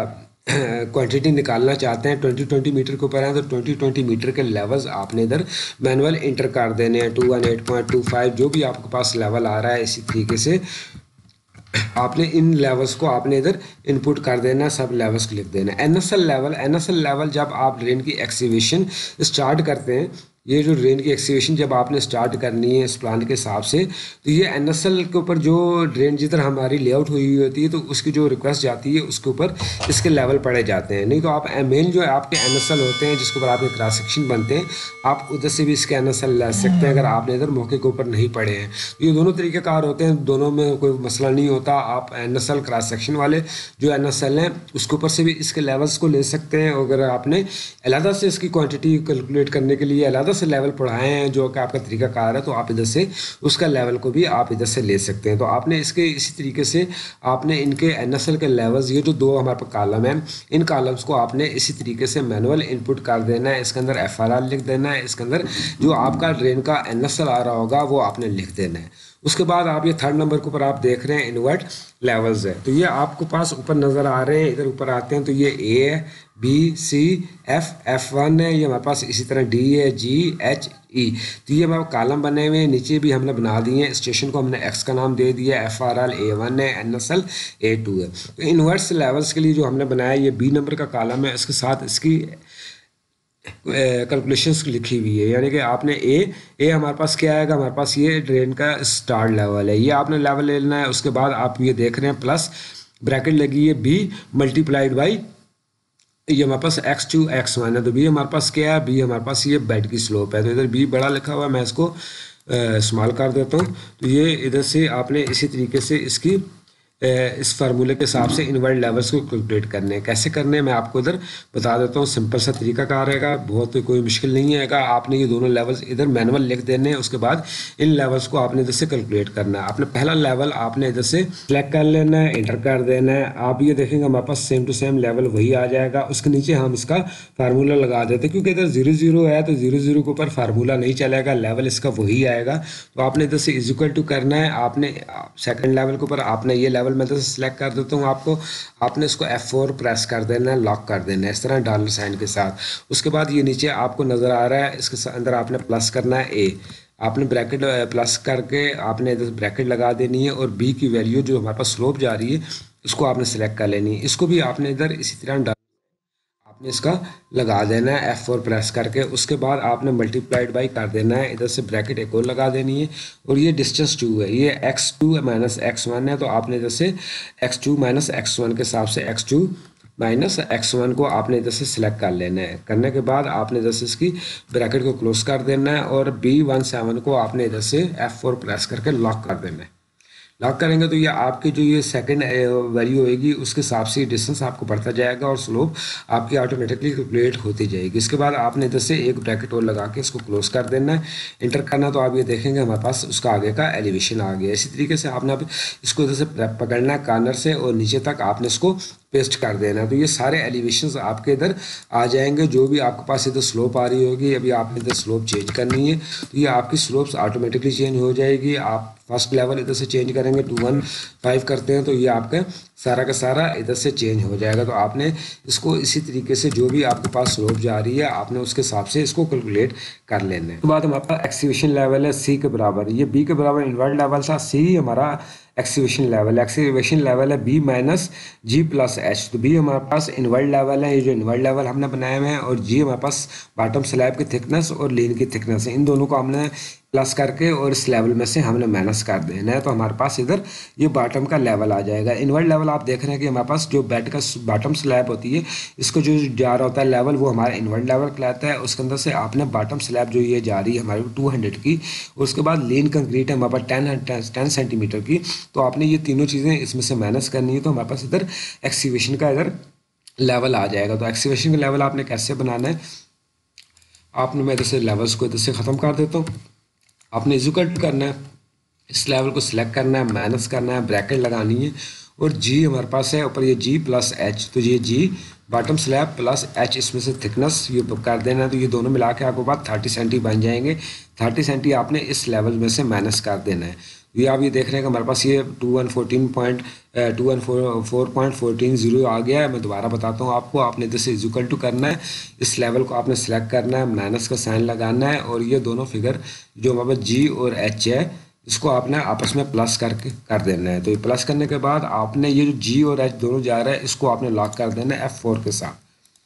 क्वांटिटी निकालना चाहते हैं, ट्वेंटी ट्वेंटी मीटर के ऊपर हैं तो ट्वेंटी ट्वेंटी मीटर के लेवल्स आपने इधर मैनुअल इंटर कर देने हैं, two one eight point two five जो भी आपके पास लेवल आ रहा है। इसी तरीके से आपने इन लेवल्स को आपने इधर इनपुट कर देना, सब लेवल्स को लिख देना। एनएसएल लेवल, एनएसएल लेवल जब आप ड्रेन की एक्सीवेशन स्टार्ट करते हैं, ये जो ड्रेन की एक्सीवेशन जब आपने स्टार्ट करनी है इस प्लान के हिसाब से, तो ये एनएसएल के ऊपर जो ड्रेन जिधर हमारी लेआउट हुई हुई होती है तो उसकी जो रिक्वेस्ट जाती है उसके ऊपर इसके लेवल पड़े जाते हैं। नहीं तो आप मेन जो है आपके एनएसएल होते हैं जिसके ऊपर आपके क्रॉस सेक्शन बनते हैं, आप उधर से भी इसके एनएसएल ले सकते हैं अगर आपने इधर मौके के ऊपर नहीं पड़े हैं। तो ये दोनों तरीके कार होते हैं, दोनों में कोई मसला नहीं होता। आप एनएसएल क्रॉस सेक्शन वाले जो एनएसएल हैं उसके ऊपर से भी इसके लेवल्स को ले सकते हैं। अगर आपने अलहदा से इसकी क्वान्टिटी कैलकुलेट करने के लिए अलहदा से लेवल पढ़ाए हैं जो कि आपका तरीका कार है, तो आप इधर से उसका लेवल को भी आप इधर से ले सकते हैं। तो आपने इसके इसी तरीके से आपने इनके एनएसएल के लेवल्स, ये जो दो हमारे पास कॉलम हैं, इन कॉलम्स को आपने इसी तरीके से मैनुअल इनपुट कर देना है। इसके अंदर एफ आर आर लिख देना है, इसके अंदर जो आपका ड्रेन का एनएसएल आ रहा होगा वो आपने लिख देना है। उसके बाद आप ये थर्ड नंबर के ऊपर आप देख रहे हैं इन्वर्ट लेवल्स है, तो ये आपके पास ऊपर नज़र आ रहे हैं। इधर ऊपर आते हैं तो ये ए है, B, C, F, F one है, ये हमारे पास इसी तरह डी है, जी, एच, ई। तो ये हमारे कॉलम बने हुए हैं, नीचे भी हमने बना दिए हैं। स्टेशन को हमने एक्स का नाम दे दिया, F R L A one है, N S L A two है। तो इन्वर्ट्स लेवल्स के लिए जो हमने बनाया ये बी नंबर का कॉलम है, इसके साथ इसकी कैलकुलेशंस लिखी हुई है। यानी कि आपने ए ए हमारे पास क्या आएगा, हमारे पास ये ड्रेन का स्टार्ट लेवल है, ये आपने लेवल ले लेना है। उसके बाद आप ये देख रहे हैं प्लस ब्रैकेट लगी है बी मल्टीप्लाइड बाई ये हमारे पास एक्स टू एक्स वन है। तो बी हमारे पास क्या है, बी हमारे पास ये बेड की स्लोप है। तो इधर बी बड़ा लिखा हुआ है, मैं इसको इस्तेमाल कर देता हूँ। तो ये इधर से आपने इसी तरीके से इसकी इस फार्मूले के हिसाब से इनवर्ट लेवल्स को कैलकुलेट करने हैं। कैसे करने हैं मैं आपको इधर बता देता हूँ। सिंपल सा तरीका कार रहेगा, बहुत कोई मुश्किल नहीं आएगा। आपने ये दोनों लेवल्स इधर मैनुअल लिख देने हैं, उसके बाद इन लेवल्स को आपने इधर से कैलकुलेट करना है। आपने पहला लेवल आपने इधर से सेलेक्ट कर लेना है, इंटर कर देना है। आप ये देखेंगे हमारे पास सेम टू सेम लेवल वही आ जाएगा। उसके नीचे हम इसका फार्मूला लगा देते हैं, क्योंकि इधर जीरो जीरो है तो जीरो जीरो के ऊपर फार्मूला नहीं चलेगा, लेवल इसका वही आएगा। तो आपने इधर से इज इक्वल टू करना है। आपने सेकेंड लेवल के ऊपर आपने ये लेवल मैं इधर से सेलेक्ट कर देता हूँ आपको, आपने इसको एफ फोर प्रेस कर देना है, लॉक कर देना है इस तरह डॉलर साइन के साथ। उसके बाद ये नीचे आपको नज़र आ रहा है, इसके अंदर आपने प्लस करना है ए, आपने ब्रैकेट प्लस करके आपने इधर ब्रैकेट लगा देनी है। और बी की वैल्यू जो हमारे पास स्लोप जा रही है इसको आपने सेलेक्ट कर लेनी है। इसको भी आपने इधर इसी तरह आपने इसका लगा देना है एफ फोर प्रेस करके। उसके बाद आपने मल्टीप्लाइड बाई कर देना है, इधर से ब्रैकेट एक और लगा देनी है। और ये डिस्टेंस टू है, ये X two minus X one है, तो आपने इधर से X two minus X one के हिसाब से X two minus X one को आपने इधर से सिलेक्ट कर लेना है। करने के बाद आपने इधर से इसकी ब्रैकेट को क्लोज कर देना है और बी वन सेवन को आपने इधर से एफ फोर प्रेस करके लॉक कर देना है। लॉक करेंगे तो ये आपकी जो ये सेकंड वैल्यू होएगी उसके हिसाब से डिस्टेंस आपको बढ़ता जाएगा और स्लोप आपकी ऑटोमेटिकली कैलकुलेट होती जाएगी। इसके बाद आपने इधर से एक ब्रैकेट और लगा के इसको क्लोज कर देना है, इंटर करना। तो आप ये देखेंगे हमारे पास उसका आगे का एलिवेशन आ गया। इसी तरीके से आपने अब इसको इधर से पकड़ना है कॉर्नर से और नीचे तक आपने इसको पेस्ट कर देना है। तो ये सारे एलिवेशंस आपके इधर आ जाएंगे। जो भी आपके पास इधर स्लोप आ रही होगी, अभी आपने इधर स्लोप चेंज करनी है तो ये आपकी स्लोप्स ऑटोमेटिकली चेंज हो जाएगी। आप फर्स्ट लेवल इधर से चेंज करेंगे, टू वन फाइव करते हैं तो ये आपका सारा का सारा इधर से चेंज हो जाएगा। तो आपने इसको इसी तरीके से जो भी आपके पास स्लोप जा रही है आपने उसके हिसाब से इसको कैलकुलेट कर लेना है। तो बाद हमारे पास एक्सीवेशन लेवल है सी के बराबर, ये बी के बराबर इन्वर्ट लेवल था, सी हमारा एक्सीवेशन लेवल एक्सीवेशन लेवल है B minus G plus H. तो बी हमारे पास इन्वर्ट लेवल है, ये जो इन्वर्ट लेवल हमने बनाए हुए हैं, और जी हमारे पास बॉटम स्लैब की थिकनेस और लीन की थिकनेस है। इन दोनों को हमने प्लस करके और इस लेवल में से हमने माइनस कर देना है। तो हमारे पास इधर ये बॉटम का लेवल आ जाएगा। इन्वर्ट लेवल आप देख रहे हैं कि हमारे पास जो बेड का बॉटम स्लैब होती है इसको जो जा रहा होता है लेवल वो हमारा इन्वर्ट लेवल कहलाता है। उसके अंदर से आपने बॉटम स्लैब जो ये जा रही है हमारे टू हंड्रेड की, उसके बाद लीन कंक्रीट है हमारे पास टेन टेन सेंटीमीटर की। तो आपने ये तीनों चीज़ें इसमें से माइनस करनी है। तो हमारे पास इधर एक्सीवेशन का इधर लेवल आ जाएगा। तो एक्सीवेशन का लेवल आपने कैसे बनाना है, आपने मैं इधर से लेवल्स को इधर से ख़त्म कर देता हूँ। आपने इक्वल टू करना है, इस लेवल को सिलेक्ट करना है, माइनस करना है, ब्रैकेट लगानी है और जी हमारे पास है ऊपर ये जी प्लस एच। तो ये G bottom slab plus H इसमें से थिकनेस ये कर देना है। तो ये दोनों मिला के आपके पास थर्टी सेंटी बन जाएंगे। थर्टी सेंटी आपने इस लेवल में से माइनस कर देना है। तो ये आप ये देख रहे हैं कि हमारे पास ये two one fourteen point two one four four point fourteen zero आ गया है। मैं दोबारा बताता हूँ आपको, आपने इधर से इक्वल टू करना है, इस लेवल को आपने सेलेक्ट करना है, माइनस का साइन लगाना है, और ये दोनों फिगर जो हमारे पास जी और एच है इसको आपने आपस में प्लस करके कर देना है। तो ये प्लस करने के बाद आपने ये जो जी और एच दोनों जा रहा है इसको आपने लॉक कर देना है एफ फोर के साथ।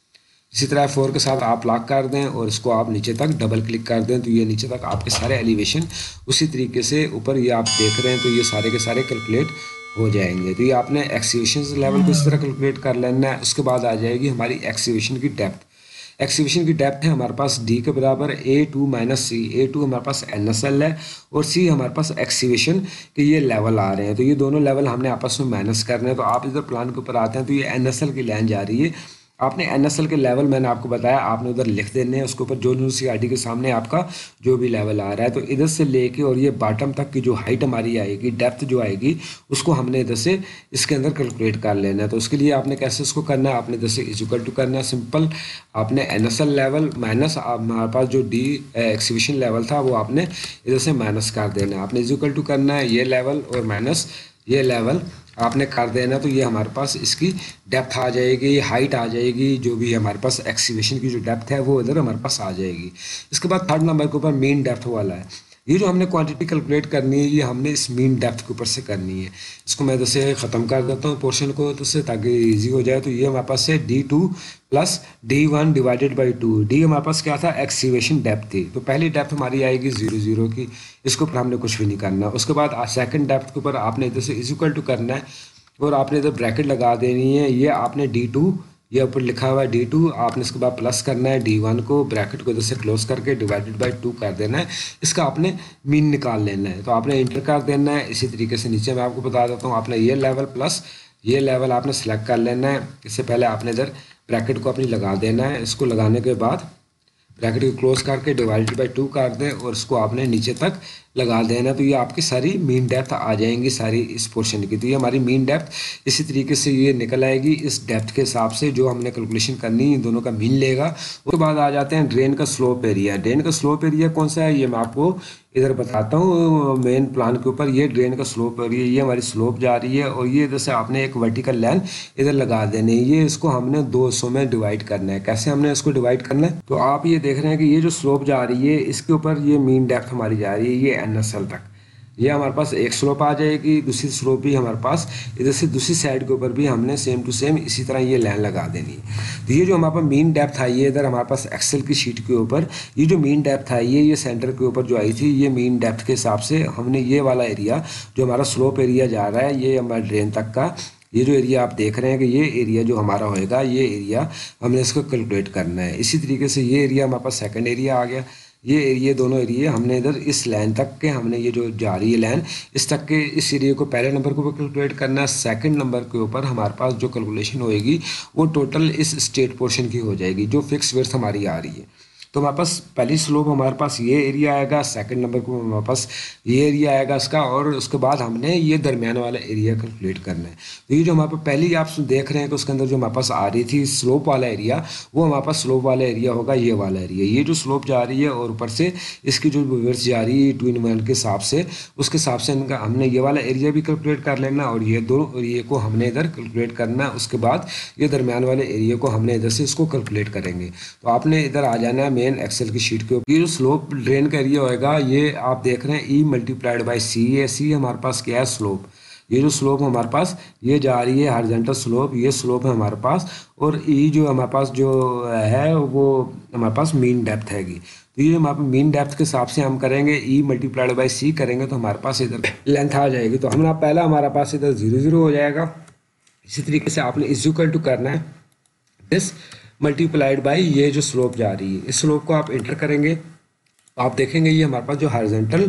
इसी तरह एफ फोर के साथ आप लॉक कर दें और इसको आप नीचे तक डबल क्लिक कर दें, तो ये नीचे तक आपके सारे एलिवेशन उसी तरीके से ऊपर ये आप देख रहे हैं, तो ये सारे के सारे कैलकुलेट हो जाएंगे। तो ये आपने एक्सीवेशन लेवल को इस तरह कैलकुलेट कर लेना है। उसके बाद आ जाएगी हमारी एक्सीवेशन की डेप्थ। एक्सीवेशन की डेप्थ है हमारे पास डी के बराबर A two minus C. A two हमारे पास एन एस एल है और सी हमारे पास एक्सीवेशन के ये लेवल आ रहे हैं, तो ये दोनों लेवल हमने आपस में माइनस करने हैं। तो आप इधर प्लान के ऊपर आते हैं तो ये एन एस एल की लाइन जा रही है, आपने एन एस एल के लेवल मैंने आपको बताया आपने उधर लिख देने हैं, उसके ऊपर जो सी आर डी के सामने आपका जो भी लेवल आ रहा है, तो इधर से लेके और ये बॉटम तक की जो हाइट हमारी आएगी, डेप्थ जो आएगी, उसको हमने इधर से इसके अंदर कैलकुलेट कर लेना है। तो उसके लिए आपने कैसे इसको करना है, आपने इधर से इक्वल टू करना है सिंपल, आपने N S L level minus हमारे पास जो डी एक्सीवेशन लेवल था वो आपने इधर से माइनस कर देना है। आपने इक्वल टू करना है ये लेवल और माइनस ये लेवल आपने कर देना, तो ये हमारे पास इसकी डेप्थ आ जाएगी, हाइट आ जाएगी, जो भी हमारे पास एक्सीवेशन की जो डेप्थ है वो इधर हमारे पास आ जाएगी। इसके बाद थर्ड नंबर के ऊपर मीन डेप्थ वाला है। ये जो हमने क्वांटिटी कैलकुलेट करनी है ये हमने इस मीन डेप्थ के ऊपर से करनी है। इसको मैं जैसे ख़त्म कर देता हूँ पोर्शन को तो से ताकि इजी हो जाए। तो ये हमारे पास है D two plus D one divided by two. D हमारे पास क्या था, एक्सीवेशन डेप्थ थी, तो पहली डेप्थ हमारी आएगी जीरो जीरो की, इसके ऊपर हमने कुछ भी नहीं करना। उसके बाद सेकंड डेप्थ के ऊपर आपने इधर से इज इक्वल टू करना है और आपने इधर ब्रैकेट लगा देनी है। ये आपने डी टू ये ऊपर लिखा हुआ है डी टू, आपने इसके बाद प्लस करना है डी वन को, ब्रैकेट को इधर से क्लोज करके डिवाइडेड बाई टू कर देना है। इसका आपने मीन निकाल लेना है, तो आपने इंटर कर देना है। इसी तरीके से नीचे मैं आपको बता देता हूँ, आपने ये लेवल प्लस ये लेवल आपने सेलेक्ट कर लेना है। इससे पहले आपने इधर ब्रैकेट को अपनी लगा देना है। इसको लगाने के बाद ब्रैकेट को क्लोज करके डिवाइडेड बाई टू कर दें और इसको आपने नीचे तक लगा देना, तो ये आपकी सारी मीन डेप्थ आ जाएंगी सारी इस पोर्शन की। तो ये हमारी मीन डेप्थ इसी तरीके से ये निकल आएगी। इस डेप्थ के हिसाब से जो हमने कैलकुलेशन करनी है दोनों का मीन लेगा। उसके बाद आ जाते हैं ड्रेन का स्लोप एरिया। ड्रेन का स्लोप एरिया कौन सा है ये मैं आपको इधर बताता हूँ। मेन प्लान के ऊपर ये ड्रेन का स्लोप एरिया, ये हमारी स्लोप जा रही है और ये इधर से आपने एक वर्टिकल लाइन इधर लगा देनी है। ये इसको हमने दो हिस्सों में डिवाइड करना है। कैसे हमने इसको डिवाइड करना है, तो आप ये देख रहे हैं कि ये जो स्लोप जा रही है इसके ऊपर ये मीन डेप्थ हमारी जा रही है ये एन एस एल तक। ये हमारे पास एक स्लोप आ जाएगी, दूसरी स्लोप भी हमारे पास इधर से दूसरी साइड के ऊपर भी हमने सेम टू सेम इसी तरह ये लाइन लगा देनी है। तो ये जो हमारे पास मीन डेप्थ आई है इधर हमारे पास एक्सेल की शीट के ऊपर ये जो मीन डेप्थ आई है ये सेंटर के ऊपर जो आई थी, ये मीन डेप्थ के हिसाब से हमने ये वाला एरिया जो हमारा स्लोप एरिया जा रहा है ये हमारे ड्रेन तक का ये जो एरिया आप देख रहे हैं कि ये एरिया जो हमारा होएगा ये एरिया हमने इसको कैलकुलेट करना है। इसी तरीके से ये एरिया हमारे पास सेकंड एरिया आ गया। ये एरिया दोनों एरिया हमने इधर इस लाइन तक के हमने ये जो जा रही है लाइन इस तक के इस एरिया को पहले नंबर के ऊपर कैलकुलेट करना है। सेकंड नंबर के ऊपर हमारे पास जो कैलकुलेशन होएगी वो टोटल इस स्टेट पोर्शन की हो जाएगी जो फिक्स विड्थ हमारी आ रही है। तो हमारे पास पहली स्लोप हमारे पास ये एरिया आएगा, सेकंड नंबर को हमारे पास ये एरिया आएगा इसका, और उसके बाद हमने ये दरमियान वाला एरिया कैलकुलेट करना है। तो ये जो हमारे पास पहली आप देख रहे हैं कि उसके अंदर जो हमारे पास आ रही थी स्लोप वाला एरिया वो हमारे पास स्लोप वाला एरिया होगा ये वाला एरिया। ये जो स्लोप जा रही है और ऊपर से इसकी जो विड्थ जा रही है टू इन वन के हिसाब से उसके हिसाब से इनका हमने ये वाला एरिया भी कैलकुलेट कर लेना और ये दो एरिया को हमने इधर कैलकुलेट करना है। उसके बाद ये दरमियान वाले एरिया को हमने इधर से इसको कैलकुलेट करेंगे। तो आपने इधर आ जाना है मेन एक्सेल की शीट के ऊपर। ये जो स्लोप ड्रेन का एरिया होएगा ये आप देख रहे हैं ई मल्टीप्लाइड बाई सी है। सी हमारे पास क्या है स्लोप, ये जो स्लोप हमारे पास ये जा रही है हॉरिजॉन्टल स्लोप, ये स्लोप है हमारे पास, और ई जो हमारे पास जो है वो हमारे पास मीन डेप्थ हैगी। तो ये हमारे मीन डेप्थ के हिसाब से हम करेंगे ई मल्टीप्लाइड बाई सी करेंगे तो हमारे पास इधर लेंथ आ जाएगी। तो हमारा पहला हमारे पास इधर जीरो जीरो हो जाएगा। इसी तरीके से आपने इज इक्वल टू करना है दिस मल्टीप्लाइड बाई ये जो स्लोप जा रही है, इस स्लोप को आप इंटर करेंगे तो आप देखेंगे ये हमारे पास जो हॉरिजॉन्टल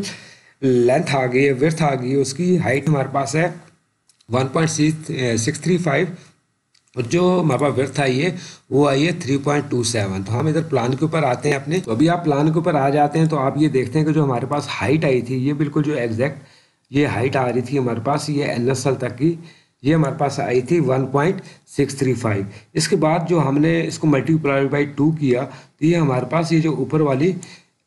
लेंथ आ गई है, विड्थ आ गई है, उसकी हाइट हमारे पास है one point six three five और जो हमारे पास विड्थ आई है वो आई है थ्री पॉइंट टू सेवन। तो हम इधर प्लान के ऊपर आते हैं अपने। तो अभी आप प्लान के ऊपर आ जाते हैं तो आप ये देखते हैं कि जो हमारे पास हाइट आई थी ये बिल्कुल जो एग्जैक्ट ये हाइट आ रही थी हमारे पास ये एन एस एल तक की, ये हमारे पास आई थी one point six three five. इसके बाद जो हमने इसको मल्टीप्लाई बाई टू किया तो ये हमारे पास ये जो ऊपर वाली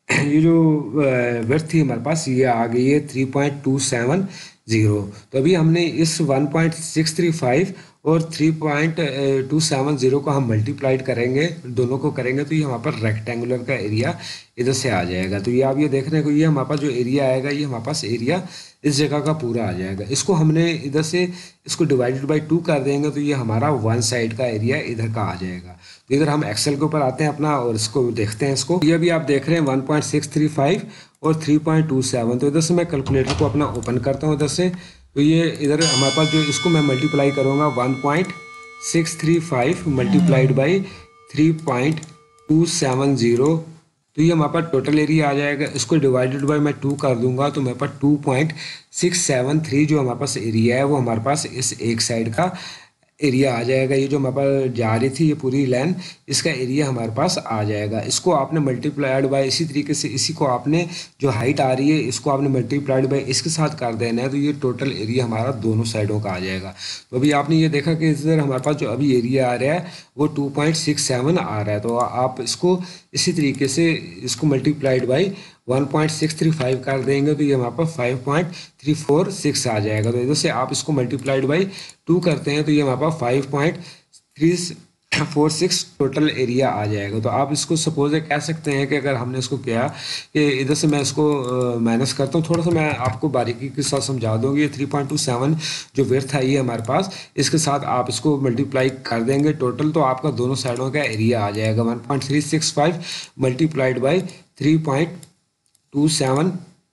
ये जो विड्थ थी हमारे पास ये आ गई है three point two seven zero. तो अभी हमने इस one point six three five और three point two seven zero को हम मल्टीप्लाइड करेंगे, दोनों को करेंगे तो ये हमारे पास रेक्टेंगुलर का एरिया इधर से आ जाएगा। तो ये आप ये देख रहे हैं कि ये हमारे पास जो एरिया आएगा ये हमारे पास एरिया इस जगह का पूरा आ जाएगा। इसको हमने इधर से इसको डिवाइडेड बाई टू कर देंगे तो ये हमारा वन साइड का एरिया इधर का आ जाएगा। तो इधर हम एक्सेल के ऊपर आते हैं अपना और इसको देखते हैं। इसको ये भी आप देख रहे हैं one point six three five और थ्री पॉइंट टू सेवन। तो इधर से मैं कैलकुलेटर को अपना ओपन करता हूँ इधर से। तो ये इधर हमारे पास जो इसको मैं मल्टीप्लाई करूँगा one point six three five multiplied by three point two seven zero. तो ये हमारे पास टोटल एरिया आ जाएगा। इसको डिवाइडेड बाय मैं टू कर दूंगा तो मेरे पास two point six seven three जो हमारे पास एरिया है वो हमारे पास इस एक साइड का एरिया आ जाएगा। ये जो हमारे पास जा रही थी ये पूरी लाइन, इसका एरिया हमारे पास आ जाएगा। इसको आपने मल्टीप्लाइड बाय इसी तरीके से इसी को आपने जो हाइट आ रही है इसको आपने मल्टीप्लाइड बाय इसके साथ कर देना है। तो ये टोटल एरिया हमारा दोनों साइडों का आ जाएगा। तो अभी आपने ये देखा कि इधर हमारे पास जो अभी एरिया आ रहा है वो टू पॉइंट सिक्स सेवन आ रहा है। तो आप इसको इसी तरीके से इसको multiplied by one point six three five कर देंगे तो ये हमारे पास five point three four six आ जाएगा। तो इधर से आप इसको मल्टीप्लाइड बाई टू करते हैं तो ये हमारे पास five point three four six total area आ जाएगा। तो आप इसको सपोज कह सकते हैं कि अगर हमने इसको किया कि इधर से मैं इसको माइनस करता हूँ, थोड़ा सा मैं आपको बारीकी के साथ समझा दूँगी। ये थ्री पॉइंट टू सेवन जो विड्थ है ये हमारे पास, इसके साथ आप इसको मल्टीप्लाई कर देंगे टोटल तो आपका दोनों साइडों का एरिया आ जाएगा one point three six five multiplied by three point two seven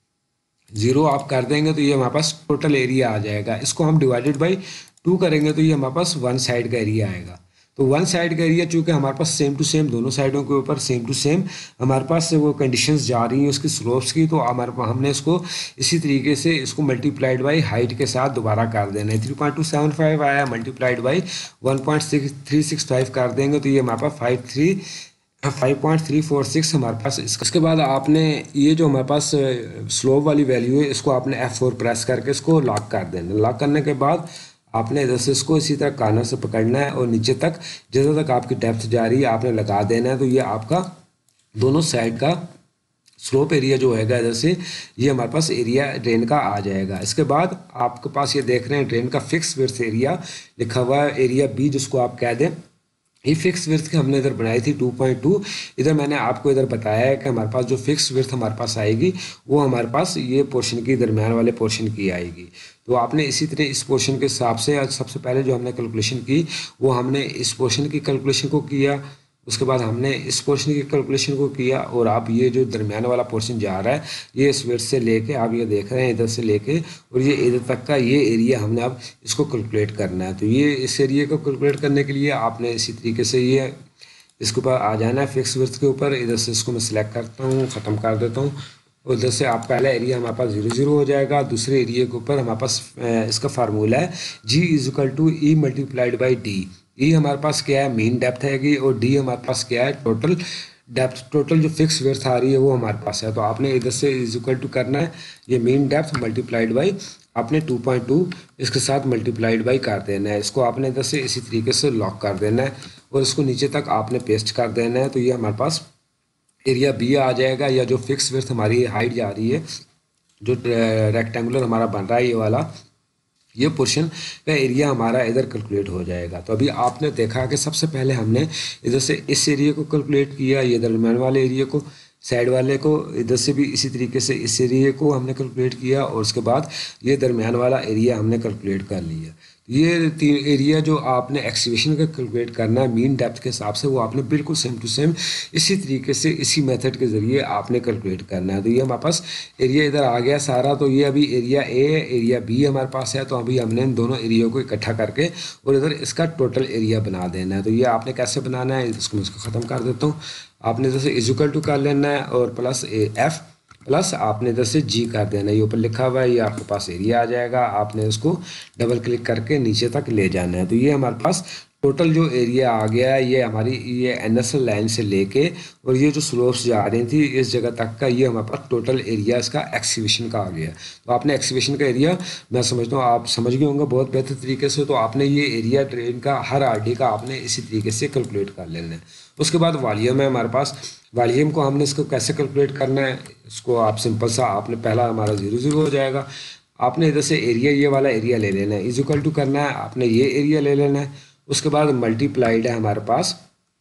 zero आप कर देंगे तो ये हमारे पास टोटल एरिया आ जाएगा। इसको हम डिवाइडेड बाई टू करेंगे तो ये हमारे पास वन साइड का एरिया आएगा। तो वन साइड का एरिया चूँकि हमारे पास सेम टू सेम दोनों साइडों के ऊपर सेम टू सेम हमारे पास वो कंडीशंस जा रही हैं उसकी स्लोप्स की, तो हमारे पास हमने इसको इसी तरीके से इसको मल्टीप्लाइड बाई हाइट के साथ दोबारा कर देना है। Three point two seven five आया multiplied by one point six three six five कर देंगे तो ये हमारे पास five three five point three four six हमारे पास। इसके बाद आपने ये जो हमारे पास स्लोप वाली वैल्यू है इसको आपने एफ फोर प्रेस करके इसको लॉक कर देना। लॉक करने के बाद आपने इधर से इसको इसी तरह कॉर्नर से पकड़ना है और नीचे तक जिधर तक आपकी डेप्थ जा रही है आपने लगा देना है। तो ये आपका दोनों साइड का स्लोप एरिया जो होएगा इधर से ये हमारे पास एरिया ड्रेन का आ जाएगा। इसके बाद आपके पास ये देख रहे हैं ड्रेन का फिक्स विड्थ एरिया लिखा हुआ है, एरिया बी जिसको आप कह दें। ये फिक्स विड्थ की हमने इधर बनाई थी टू पॉइंट टू। इधर मैंने आपको इधर बताया है कि हमारे पास जो फिक्स विड्थ हमारे पास आएगी वो हमारे पास ये पोर्शन की दरम्यान वाले पोर्शन की आएगी। तो आपने इसी तरह इस पोर्शन के हिसाब से आज सबसे पहले जो हमने कैलकुलेशन की वो हमने इस पोर्शन की कैलकुलेशन को किया, उसके बाद हमने इस पोर्शन की कैलकुलेशन को किया और आप ये जो दरमियान वाला पोर्शन जा रहा है ये इस विड्थ से लेके आप ये देख रहे हैं इधर से लेके और ये इधर तक का ये एरिया हमने अब इसको कैलकुलेट करना है। तो ये इस एरिया को कैलकुलेट करने के लिए आपने इसी तरीके से ये इसके ऊपर आ जाना है फिक्स विड्थ के ऊपर। इधर से इसको मैं सिलेक्ट करता हूँ, ख़त्म कर देता हूँ। उधर से आप पहला एरिया हमारे पास जीरो जीरो हो जाएगा। दूसरे एरिया के ऊपर हमारे पास इसका फार्मूला है G is equal to E multiplied by D. E हमारे पास क्या है, मीन डेप्थ है और डी हमारे पास क्या है, टोटल डेप्थ। टोटल जो फिक्स विड्थ आ रही है वो हमारे पास है। तो आपने इधर से इज इक्वल टू करना है ये मीन डेप्थ मल्टीप्लाइड बाई आपने टू पॉइंट टू इसके साथ मल्टीप्लाइड बाई कर देना है। इसको आपने इधर से इसी तरीके से लॉक कर देना है और इसको नीचे तक आपने पेस्ट कर देना है। तो ये हमारे पास एरिया बी आ जाएगा या जो फिक्स विड्थ हमारी हाइट जा रही है जो रेक्टेंगुलर हमारा बन रहा है ये वाला ये पोर्शन का एरिया हमारा इधर कैलकुलेट हो जाएगा। तो अभी आपने देखा कि सबसे पहले हमने इधर से इस एरिया को कैलकुलेट किया, ये दरम्यान वाले एरिया को, साइड वाले को, इधर से भी इसी तरीके से इस एरिया को हमने कैलकुलेट किया और उसके बाद ये दरम्यान वाला एरिया हमने कैलकुलेट कर लिया। ये तीन एरिया जो आपने एक्सकवेशन का कैलकुलेट करना है मीन डेप्थ के हिसाब से वो आपने बिल्कुल सेम टू सेम इसी तरीके से इसी मेथड के ज़रिए आपने कैलकुलेट करना है। तो ये हमारे पास एरिया इधर आ गया सारा। तो ये अभी एरिया ए एरिया बी हमारे पास है। तो अभी हमने इन दोनों एरिया को इकट्ठा करके और इधर इसका टोटल एरिया बना देना है। तो ये आपने कैसे बनाना है इसको मैं इसको ख़त्म कर देता हूँ। आपने जैसे इक्वल टू कर लेना है और प्लस एफ प्लस आपने इधर से जी कर देना है। ये ऊपर लिखा हुआ है ये आपके पास एरिया आ जाएगा। आपने उसको डबल क्लिक करके नीचे तक ले जाना है। तो ये हमारे पास टोटल जो एरिया आ गया है ये हमारी ये एनएसएल लाइन से लेके और ये जो स्लोप्स जा रही थी इस जगह तक का, ये हमारे पास टोटल एरिया इसका एक्सीवेशन का आ गया। तो आपने एक्सीवेशन का एरिया, मैं समझता हूँ आप समझ गए होंगे बहुत बेहतर तरीके से। तो आपने ये एरिया ड्रेन का हर आरडी का आपने इसी तरीके से कैलकुलेट कर लेना है। उसके बाद वॉल्यूम है हमारे पास, वॉल्यूम को हमने इसको कैसे कैलकुलेट करना है, इसको आप सिंपल सा, आपने पहला हमारा जीरो जीरो हो जाएगा। आपने इधर से एरिया, ये वाला एरिया ले लेना है, इज इक्वल टू करना है आपने ये एरिया ले लेना है। उसके बाद मल्टीप्लाइड है हमारे पास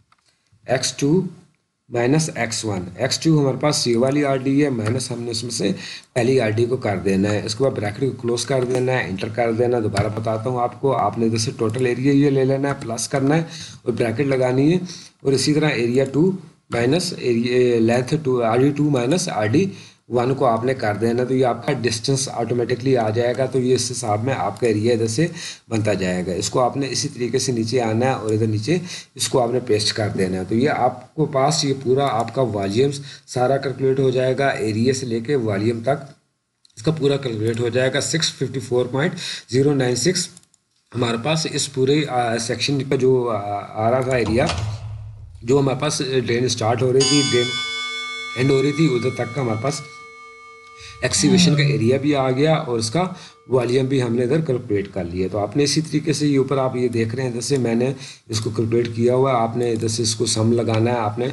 X two minus X one, X two हमारे पास ये वाली आर डी है, माइनस हमने उसमें से पहली आर डी को कर देना है। इसके बाद ब्रैकेट को क्लोज कर देना है, इंटर कर देना है। दोबारा बताता हूँ आपको, आपने इधर से टोटल एरिया ये ले लेना है, प्लस करना है और ब्रैकेट लगानी है। और इसी तरह area two minus area length two R D two minus R D one को आपने कर देना, तो ये आपका डिस्टेंस ऑटोमेटिकली आ जाएगा। तो ये इस हिसाब में आपका एरिया इधर से बनता जाएगा। इसको आपने इसी तरीके से नीचे आना है और इधर नीचे इसको आपने पेस्ट कर देना है। तो ये आपको पास ये पूरा आपका वॉल्यूम्स सारा कैलकुलेट हो जाएगा, एरिया से लेके वॉल्यूम तक इसका पूरा कैलकुलेट हो जाएगा। Six fifty four point zero nine six हमारे पास इस पूरे सेक्शन का जो आ, आ रहा था एरिया, जो हमारे पास ड्रेन स्टार्ट हो रही थी, ड्रेन एंड हो रही थी, उधर तक का हमारे पास एक्सीवेशन का एरिया भी आ गया और इसका वॉल्यूम भी हमने इधर कैलकुलेट कर लिया। तो आपने इसी तरीके से ये ऊपर आप ये देख रहे हैं, जैसे मैंने इसको कैलकुलेट किया हुआ है। आपने इधर से इसको सम लगाना है, आपने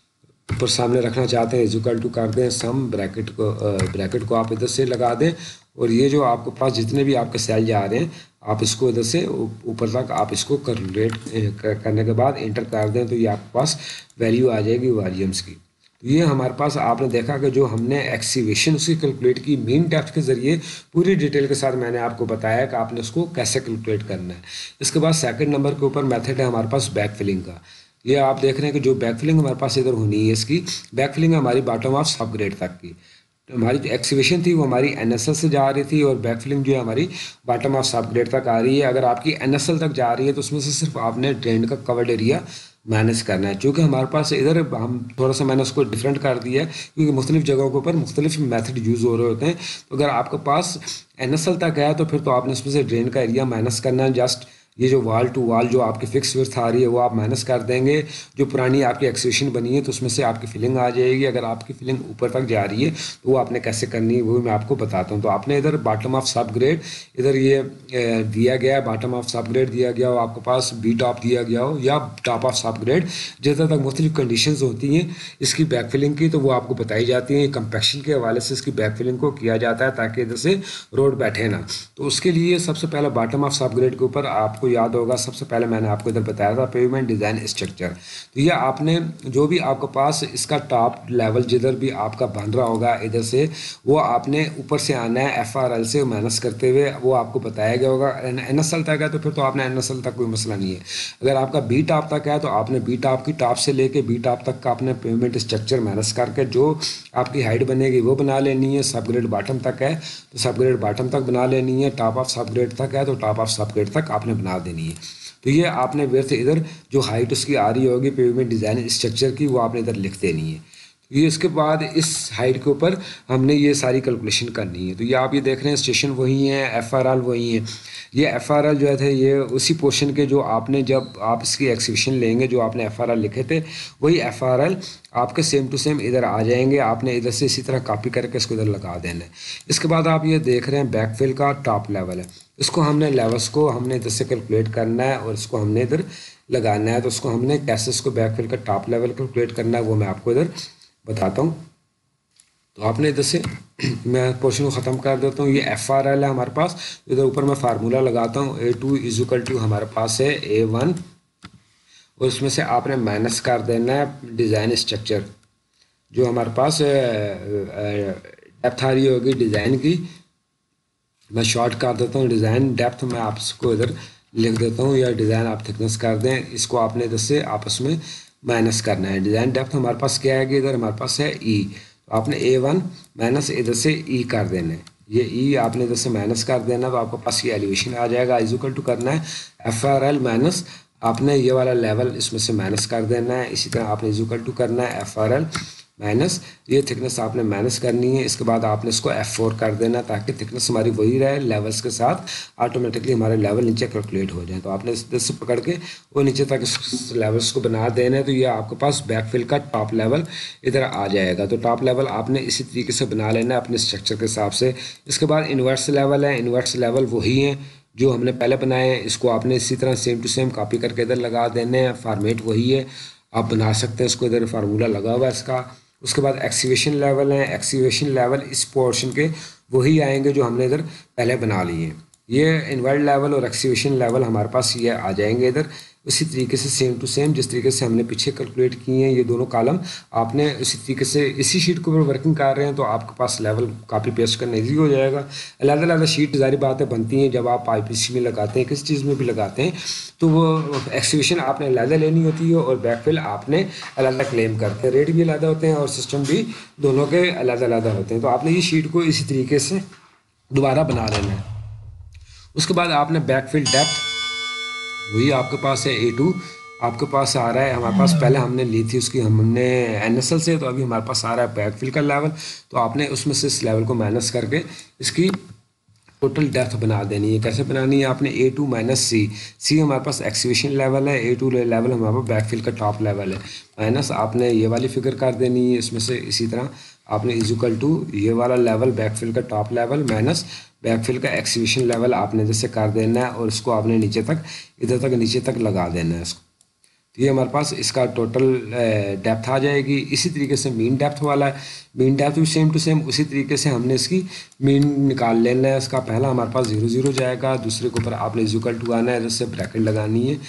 ऊपर सामने रखना चाहते हैं, इक्वल टू कर दें सम, ब्रैकेट को ब्रैकेट को आप इधर से लगा दें और ये जो आपके पास जितने भी आपके सेल जा रहे हैं आप इसको इधर से ऊपर तक आप इसको कैलकुलेट करने के बाद इंटर कर दें, तो ये आपके पास वैल्यू आ जाएगी वॉल्यूम्स की। ये हमारे पास आपने देखा कि जो हमने एक्सीवेशन उसकी कैलकुलेट की मीन डेप्थ के ज़रिए पूरी डिटेल के साथ मैंने आपको बताया कि आपने उसको कैसे कैलकुलेट करना है। इसके बाद सेकंड नंबर के ऊपर मेथड है हमारे पास बैक फिलिंग का। ये आप देख रहे हैं कि जो बैक फिलिंग हमारे पास इधर होनी है, इसकी बैक फिलिंग हमारी बॉटम ऑफ सब ग्रेड तक की। तो हमारी जो एक्सीवेशन थी वो हमारी एनएसएल से जा रही थी और बैक फिलिंग जो है हमारी बॉटम ऑफ सब ग्रेड तक आ रही है। अगर आपकी एनएसएल तक जा रही है तो उसमें से सिर्फ आपने ड्रेन का कवर्ड एरिया मैनेज करना है। क्योंकि हमारे पास इधर हम थोड़ा सा मैंने उसको डिफरेंट कर दिया है, क्योंकि मुख्तलिफ जगहों के ऊपर मुख्तलिफ मेथड यूज़ हो रहे होते हैं। तो अगर आपके पास एनएसएल तक है तो फिर तो आपने उसमें से ड्रेन का एरिया माइनस करना है। जस्ट ये जो वॉल टू वॉल जो आपकी फिक्स विड्थ आ रही है वो आप माइनस कर देंगे। जो पुरानी आपकी एक्सीवेशन बनी है तो उसमें से आपकी फिलिंग आ जाएगी। अगर आपकी फिलिंग ऊपर तक जा रही है तो वो आपने कैसे करनी है वो मैं आपको बताता हूँ। तो आपने इधर बॉटम ऑफ सब ग्रेड इधर ये दिया गया है, बॉटम ऑफ सब ग्रेड दिया गया हो, आपके पास बी टॉप दिया गया हो या टॉप ऑफ सब ग्रेड, जितना तक मुख्तलिफ कंडीशंस होती हैं इसकी बैक फिलिंग की तो वो आपको बताई जाती हैं। कंपैक्शन के हवाले से इसकी बैक फिलिंग को किया जाता है ताकि इधर से रोड बैठे ना। तो उसके लिए सबसे पहले बॉटम ऑफ सब ग्रेड के ऊपर आपको याद होगा, सबसे पहले मैंने आपको इधर बताया था पेवमेंट डिज़ाइन स्ट्रक्चर। तो ये आपने जो भी आपके पास इसका टॉप लेवल जिधर भी आपका बन रहा होगा इधर से वो आपने ऊपर से आना है एफ आर एल से माइनस करते हुए, वो आपको बताया गया होगा। एन एस एल तक है तो फिर तो आपने एन एस एल तक कोई मसला नहीं है। अगर आपका बी टॉप तक है तो आपने बी टॉप की टॉप से लेके बी टॉप तक का आपने पेवमेंट स्ट्रक्चर माइनस करके जो आपकी हाइट बनेगी वो बना लेनी है। सब ग्रेड बॉटम तक है तो सब ग्रेड बॉटम तक बना लेनी है। टॉप ऑफ सब ग्रेड तक है तो टॉप ऑफ सब ग्रेड तक आपने बना देनी है। तो ये आपने विड्थ इधर जो हाइट उसकी आ रही होगी पेवमेंट डिज़ाइन स्ट्रक्चर की वो आपने इधर लिख देनी है। तो ये इसके बाद इस हाइट के ऊपर हमने ये सारी कैलकुलेशन करनी है। तो ये आप ये देख रहे हैं स्टेशन वही है, एफ आर एल वही है। ये एफ आर एल जो है थे ये उसी पोर्शन के जो आपने जब आप इसकी एक्सीबिशन लेंगे जो आपने एफ आर एल लिखे थे वही एफ आर एल आपके सेम टू सेम इधर आ जाएंगे। आपने इधर से इसी तरह कॉपी करके इसको इधर लगा देना है। इसके बाद आप ये देख रहे हैं बैकफिल का टॉप लेवल है, इसको हमने लेवल्स को हमने इधर से कैलकुलेट करना है और इसको हमने इधर लगाना है। तो उसको हमने कैसे इसको बैकफिल का टॉप लेवल कैलकुलेट करना है वो मैं आपको इधर बताता हूँ। तो आपने इधर से मैं पोर्शन को ख़त्म कर देता हूँ। ये एफ आर एल है हमारे पास, इधर ऊपर मैं फार्मूला लगाता हूँ। A two is equal to हमारे पास है ए वन और उसमें से आपने माइनस कर देना है डिज़ाइन स्ट्रक्चर जो हमारे पास डेप्थ आ रही होगी डिज़ाइन की। मैं शॉर्ट कर देता हूँ डिज़ाइन डेप्थ मैं आपको इधर लिख देता हूँ या डिज़ाइन आप थिकनेस कर दें। इसको आपने इधर से आपस में माइनस करना है। डिज़ाइन डेप्थ हमारे पास क्या है कि इधर हमारे पास है ई, तो आपने ए वन माइनस इधर से ई कर देना है। ये ई आपने इधर से माइनस कर देना तो आपके पास ये एलिवेशन आ जाएगा। इज इक्वल टू करना है एफ आर एल माइनस आपने ये वाला लेवल इसमें से माइनस कर देना है। इसी तरह आपने इज इक्वल टू करना है एफ आर एल माइनस ये थिकनेस आपने माइनस करनी है। इसके बाद आपने इसको एफ फोर कर देना ताकि थिकनेस हमारी वही रहे, लेवल्स के साथ ऑटोमेटिकली हमारे लेवल नीचे कैलकुलेट हो जाए। तो आपने इस से पकड़ के वो नीचे तक इस लेवल्स को बना देना है। तो ये आपके पास बैकफिल का टॉप लेवल इधर आ जाएगा। तो टॉप लेवल आपने इसी तरीके से बना लेना है अपने स्ट्रक्चर के हिसाब से। इसके बाद इन्वर्स लेवल है, इन्वर्स लेवल वही है जो हमने पहले बनाए हैं। इसको आपने इसी तरह सेम टू सेम कॉपी करके इधर लगा देने हैं। फॉर्मेट वही है, आप बना सकते हैं इसको, इधर फार्मूला लगा हुआ है इसका। उसके बाद एक्सीवेशन लेवल है, एक्सीवेशन लेवल इस पोर्शन के वही आएंगे जो हमने इधर पहले बना लिए हैं। ये इनवर्ट लेवल और एक्सीवेशन लेवल हमारे पास ये आ जाएंगे इधर उसी तरीके से सेम टू सेम जिस तरीके से हमने पीछे कैलकुलेट किए हैं। ये दोनों कॉलम आपने इसी तरीके से इसी शीट के ऊपर वर्किंग कर रहे हैं तो आपके पास लेवल कॉपी पेस्ट करना ईजी हो जाएगा। अलग अलग शीट जारी बातें बनती हैं जब आप आईपीसी में लगाते हैं, किसी चीज़ में भी लगाते हैं, तो वो एक्सीवेशन आपने अलग लेनी होती है और बैकफिल आपने अलग अलग क्लेम करते हैं। रेट भी अलग होते हैं और सिस्टम भी दोनों के अलग अलग होते हैं। तो आपने ये शीट को इसी तरीके से दोबारा बना लेना है। उसके बाद आपने बैकफिल डेप्थ वही आपके पास है ए टू आपके पास आ रहा है। हमारे पास पहले हमने ली थी उसकी हमने एन एस एल से, तो अभी हमारे पास आ रहा है बैकफिल का लेवल। तो आपने उसमें से इस लेवल को माइनस करके इसकी टोटल डेप्थ बना देनी है। कैसे बनानी है? आपने ए टू माइनस सी, सी हमारे पास एक्सीवेशन लेवल है, ए टू लेवल हमारे पास बैकफिल का टॉप लेवल है, माइनस आपने ये वाली फिगर कर देनी है इसमें से। इसी तरह आपने इजिकल टू ये वाला लेवल बैकफिल का टॉप लेवल माइनस बैकफिल का एक्सीवेशन लेवल आपने जैसे कर देना है और इसको आपने नीचे तक इधर तक नीचे तक लगा देना है इसको। तो ये हमारे पास इसका टोटल डेप्थ आ जाएगी। इसी तरीके से मीन डेप्थ वाला है, मीन डेप्थ भी सेम टू सेम उसी तरीके से हमने इसकी मीन निकाल लेना है। इसका पहला हमारे पास जीरो जीरो जाएगा, दूसरे के ऊपर आपने इजिकल टू आना है, जैसे ब्रैकेट लगानी है,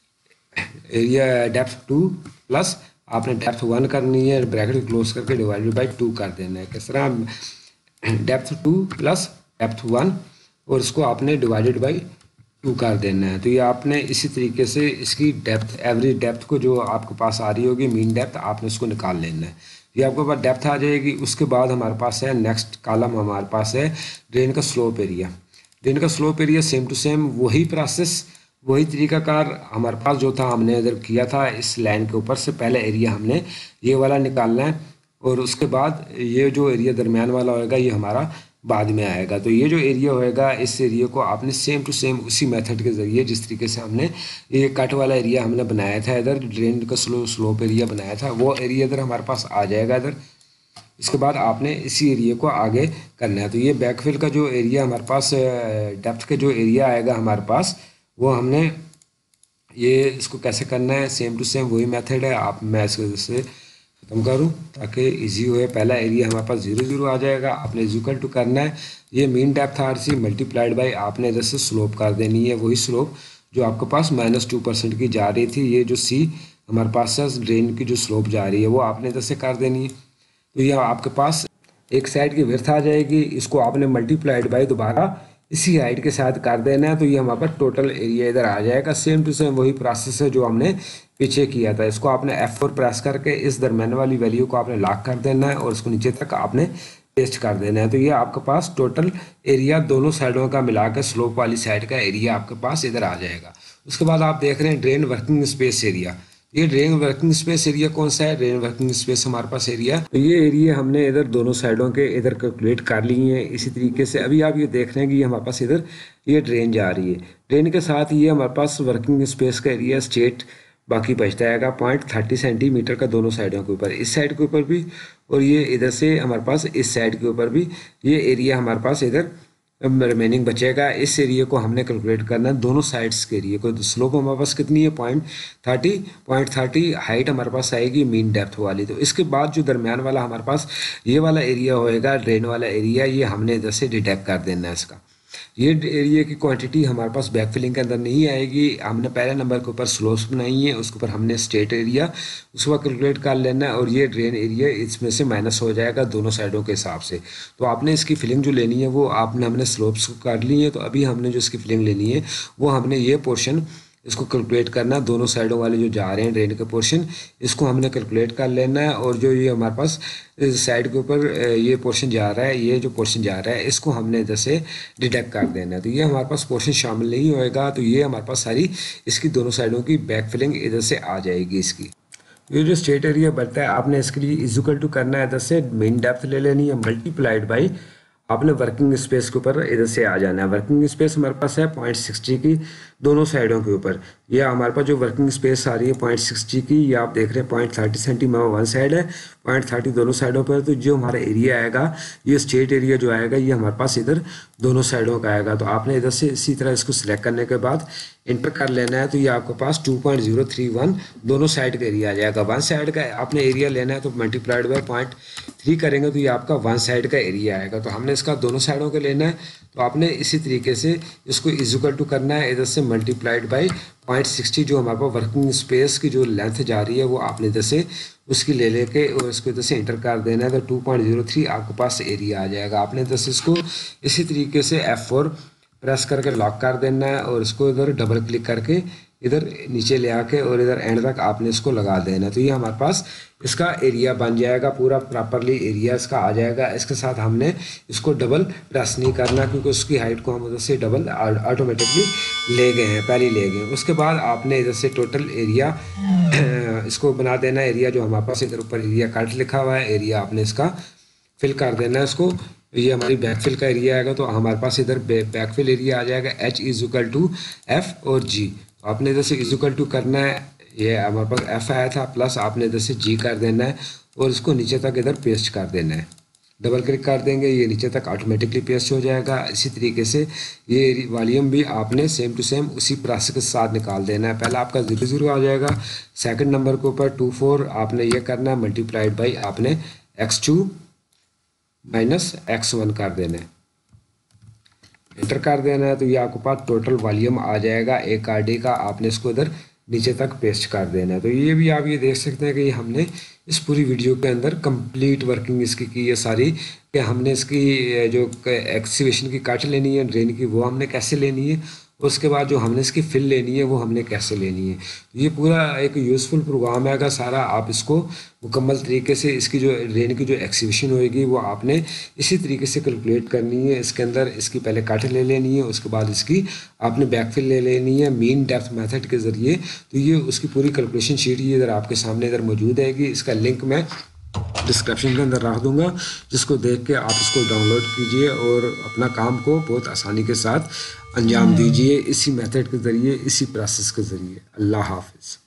एरिया डेप्थ टू प्लस आपने डेप्थ वन करनी है, ब्रैकेट क्लोज करके डिवाइडेड बाई टू कर देना है। किस तरह depth two plus depth one और इसको आपने डिवाइडेड बाई टू कर देना है। तो ये आपने इसी तरीके से इसकी डेप्थ एवरेज डेप्थ को जो आपके पास आ रही होगी मीन डेप्थ आपने उसको निकाल लेना है। ये आपके पास डेप्थ आ जाएगी। उसके बाद हमारे पास है नेक्स्ट कॉलम हमारे पास है ड्रेन का स्लोप एरिया। ड्रेन का slope area same to same वही प्रोसेस वही तरीकाकार हमारे पास जो था हमने इधर किया था। इस लाइन के ऊपर से पहले एरिया हमने ये वाला निकालना है और उसके बाद ये जो एरिया दरमियान वाला होएगा ये हमारा बाद में आएगा। तो ये जो एरिया होएगा इस एरिया को आपने सेम टू सेम उसी मेथड के ज़रिए जिस तरीके से हमने ये कट वाला एरिया हमने बनाया था इधर ड्रेन का स्लो स्लोप एरिया बनाया था वो एरिया इधर हमारे पास आ जाएगा इधर। इसके बाद आपने इसी एरिया को आगे करना है। तो ये बैकफिल का जो एरिया हमारे पास डेप्थ का जो एरिया आएगा हमारे पास वो हमने ये इसको कैसे करना है सेम टू सेम वही मेथड है। आप मैं इसको जैसे खत्म करूँ ताकि इजी हो। पहला एरिया हमारे पास जीरो जीरो आ जाएगा, आपने इक्वल टू करना है ये mean depth R C multiplied by आपने इधर से स्लोप कर देनी है, वही स्लोप जो आपके पास माइनस टू परसेंट की जा रही थी। ये जो सी हमारे पास है ड्रेन की जो स्लोप जा रही है वो आपने इधर से कर देनी है। तो ये आपके पास एक साइड की विड्थ आ जाएगी, इसको आपने मल्टीप्लाइड बाई दोबारा इसी हाइट के साथ कर देना है। तो ये हमारे पास टोटल एरिया इधर आ जाएगा। सेम टू सेम वही प्रोसेस है जो हमने पीछे किया था। इसको आपने एफ फोर प्रेस करके इस दरमियान वाली वैल्यू को आपने लॉक कर देना है और इसको नीचे तक आपने पेस्ट कर देना है। तो ये आपके पास टोटल एरिया दोनों साइडों का मिलाकर स्लोप वाली साइड का एरिया आपके पास इधर आ जाएगा। उसके बाद आप देख रहे हैं ड्रेन वर्किंग स्पेस एरिया। ये ड्रेन वर्किंग स्पेस एरिया कौन सा है? ड्रेन वर्किंग स्पेस हमारे पास एरिया, तो ये एरिया हमने इधर दोनों साइडों के इधर कैलकुलेट कर लिए हैं। इसी तरीके से अभी आप ये देख रहे हैं कि ये हमारे पास इधर ये ड्रेन जा रही है, ड्रेन के साथ ये हमारे पास वर्किंग स्पेस का एरिया स्ट्रेट बाकी बचता है पॉइंट थर्टी सेंटीमीटर का दोनों साइडों के ऊपर, इस साइड के ऊपर भी और ये इधर से हमारे पास इस साइड के ऊपर भी ये एरिया हमारे पास इधर रिमेनिंग बचेगा। इस एरिया को हमने कैलकुलेट करना है दोनों साइड्स के एरिया को। तो स्लोप हमारे पास कितनी है? Point thirty point thirty height हमारे पास आएगी मीन डेप्थ वाली। तो इसके बाद जो दरमियान वाला हमारे पास ये वाला एरिया होएगा ड्रेन वाला एरिया, ये हमने इधर से डिटेक्ट कर देना है इसका। ये एरिया की क्वांटिटी हमारे पास बैकफिलिंग के अंदर नहीं आएगी। हमने पहले नंबर के ऊपर स्लोप्स बनाई है, उसके ऊपर हमने स्ट्रेट एरिया उसको कैलकुलेट कर लेना है और ये ड्रेन एरिया इसमें से माइनस हो जाएगा दोनों साइडों के हिसाब से। तो आपने इसकी फिलिंग जो लेनी है वो आपने हमने स्लोप्स को कर ली है। तो अभी हमने जो इसकी फिलिंग लेनी है वो हमने ये पोर्शन इसको कैलकुलेट करना है, दोनों साइडों वाले जो जा रहे हैं ड्रेन के पोर्शन इसको हमने कैलकुलेट कर लेना है। और जो ये हमारे पास साइड के ऊपर ये पोर्शन जा रहा है, ये जो पोर्शन जा रहा है इसको हमने इधर से डिटेक्ट कर देना है। तो ये हमारे पास पोर्शन शामिल नहीं होएगा। तो ये हमारे पास सारी इसकी दोनों साइडों की बैक फिलिंग इधर से आ जाएगी इसकी। ये जो स्टेट एरिया बनता है आपने इसके लिए इज इक्वल टू करना है, इधर से मेन डेप्थ ले लेनी है मल्टीप्लाइड बाई आपने वर्किंग स्पेस के ऊपर इधर से आ जाना है। वर्किंग स्पेस हमारे पास है पॉइंट सिक्सटी की दोनों साइडों के ऊपर। ये हमारे पास जो वर्किंग स्पेस आ रही है पॉइंट सिक्सटी की, ये आप देख रहे हैं point thirty centimetre one side है, पॉइंट थर्टी दोनों साइडों पर। तो जो हमारा एरिया आएगा, ये स्टेट एरिया जो आएगा, ये हमारे पास इधर दोनों साइडों का आएगा। तो आपने इधर से इसी तरह इसको सिलेक्ट करने के बाद इंटर कर लेना है। तो ये आपके पास two point zero three one दोनों साइड का एरिया आ जाएगा। वन साइड का आपने एरिया लेना है तो मल्टीप्लाइड बाय पॉइंट थ्री करेंगे तो ये आपका वन साइड का एरिया आएगा। तो हमने इसका दोनों साइडों का लेना है, तो आपने इसी तरीके से इसको इज इक्वल टू करना है, इधर से मल्टीप्लाइड बाई पॉइंट सिक्सटी जो हमारे पास वर्किंग स्पेस की जो लेंथ जा रही है वो आपने इधर से उसकी ले लेके और इसको इधर से इंटर कर देना है। तो टू पॉइंट ज़ीरो थ्री आपके पास एरिया आ जाएगा। आपने इधर से इसको इसी तरीके से एफ फोर प्रेस करके लॉक कर देना है और इसको इधर डबल क्लिक करके इधर नीचे ले आके और इधर एंड तक आपने इसको लगा देना है। तो ये हमारे पास इसका एरिया बन जाएगा, पूरा प्रॉपरली एरिया इसका आ जाएगा। इसके साथ हमने इसको डबल प्रेस नहीं करना क्योंकि उसकी हाइट को हम उधर से डबल ऑटोमेटिकली ले गए हैं, पहले ले गए। उसके बाद आपने इधर से टोटल एरिया इसको बना देना है। एरिया जो हमारे पास इधर ऊपर एरिया कट लिखा हुआ है, एरिया आपने इसका फिल कर देना है इसको। ये हमारी बैकफिल का एरिया आएगा, तो हमारे पास इधर बैकफिल एरिया आ जाएगा H is equal to F और जी। तो आपने इधर से इज इक्वल टू करना है, ये हमारे पास एफ आया था प्लस आपने इधर से जी कर देना है और इसको नीचे तक इधर पेस्ट कर देना है। डबल क्लिक कर देंगे, ये नीचे तक ऑटोमेटिकली पेस्ट हो जाएगा। इसी तरीके से ये वॉल्यूम भी आपने सेम टू सेम उसी प्रोसेस के साथ निकाल देना है। पहला आपका जीरो जीरो आ जाएगा, सेकंड नंबर के ऊपर टू फोर आपने ये करना है मल्टीप्लाइड बाई आपने X two minus X one कर देना है, एंटर कर देना है। तो ये आपके पास टोटल वॉल्यूम आ जाएगा एक आर डी का। आपने इसको इधर नीचे तक पेस्ट कर देना है। तो ये भी आप ये देख सकते हैं कि हमने इस पूरी वीडियो के अंदर कंप्लीट वर्किंग इसकी की है सारी, कि हमने इसकी जो एक्सीवेशन की कट लेनी है ड्रेन की वो हमने कैसे लेनी है, उसके बाद जो हमने इसकी फिल लेनी है वो हमने कैसे लेनी है। ये पूरा एक यूज़फुल प्रोग्राम है सारा। आप इसको मुकम्मल तरीके से इसकी जो ड्रेन की जो एक्सीवेशन होएगी वो आपने इसी तरीके से कैलकुलेट करनी है। इसके अंदर इसकी पहले कट ले लेनी है, उसके बाद इसकी आपने बैकफिल ले लेनी है मीन डेप्थ मेथड के ज़रिए। तो ये उसकी पूरी कैलकुलेशन शीट ये इधर आपके सामने इधर मौजूद रहेगी। इसका लिंक मैं डिस्क्रिप्शन के अंदर रख दूंगा, जिसको देख के आप इसको डाउनलोड कीजिए और अपना काम को बहुत आसानी के साथ अंजाम दीजिए इसी मेथड के ज़रिए, इसी प्रोसेस के ज़रिए। अल्लाह हाफिज़।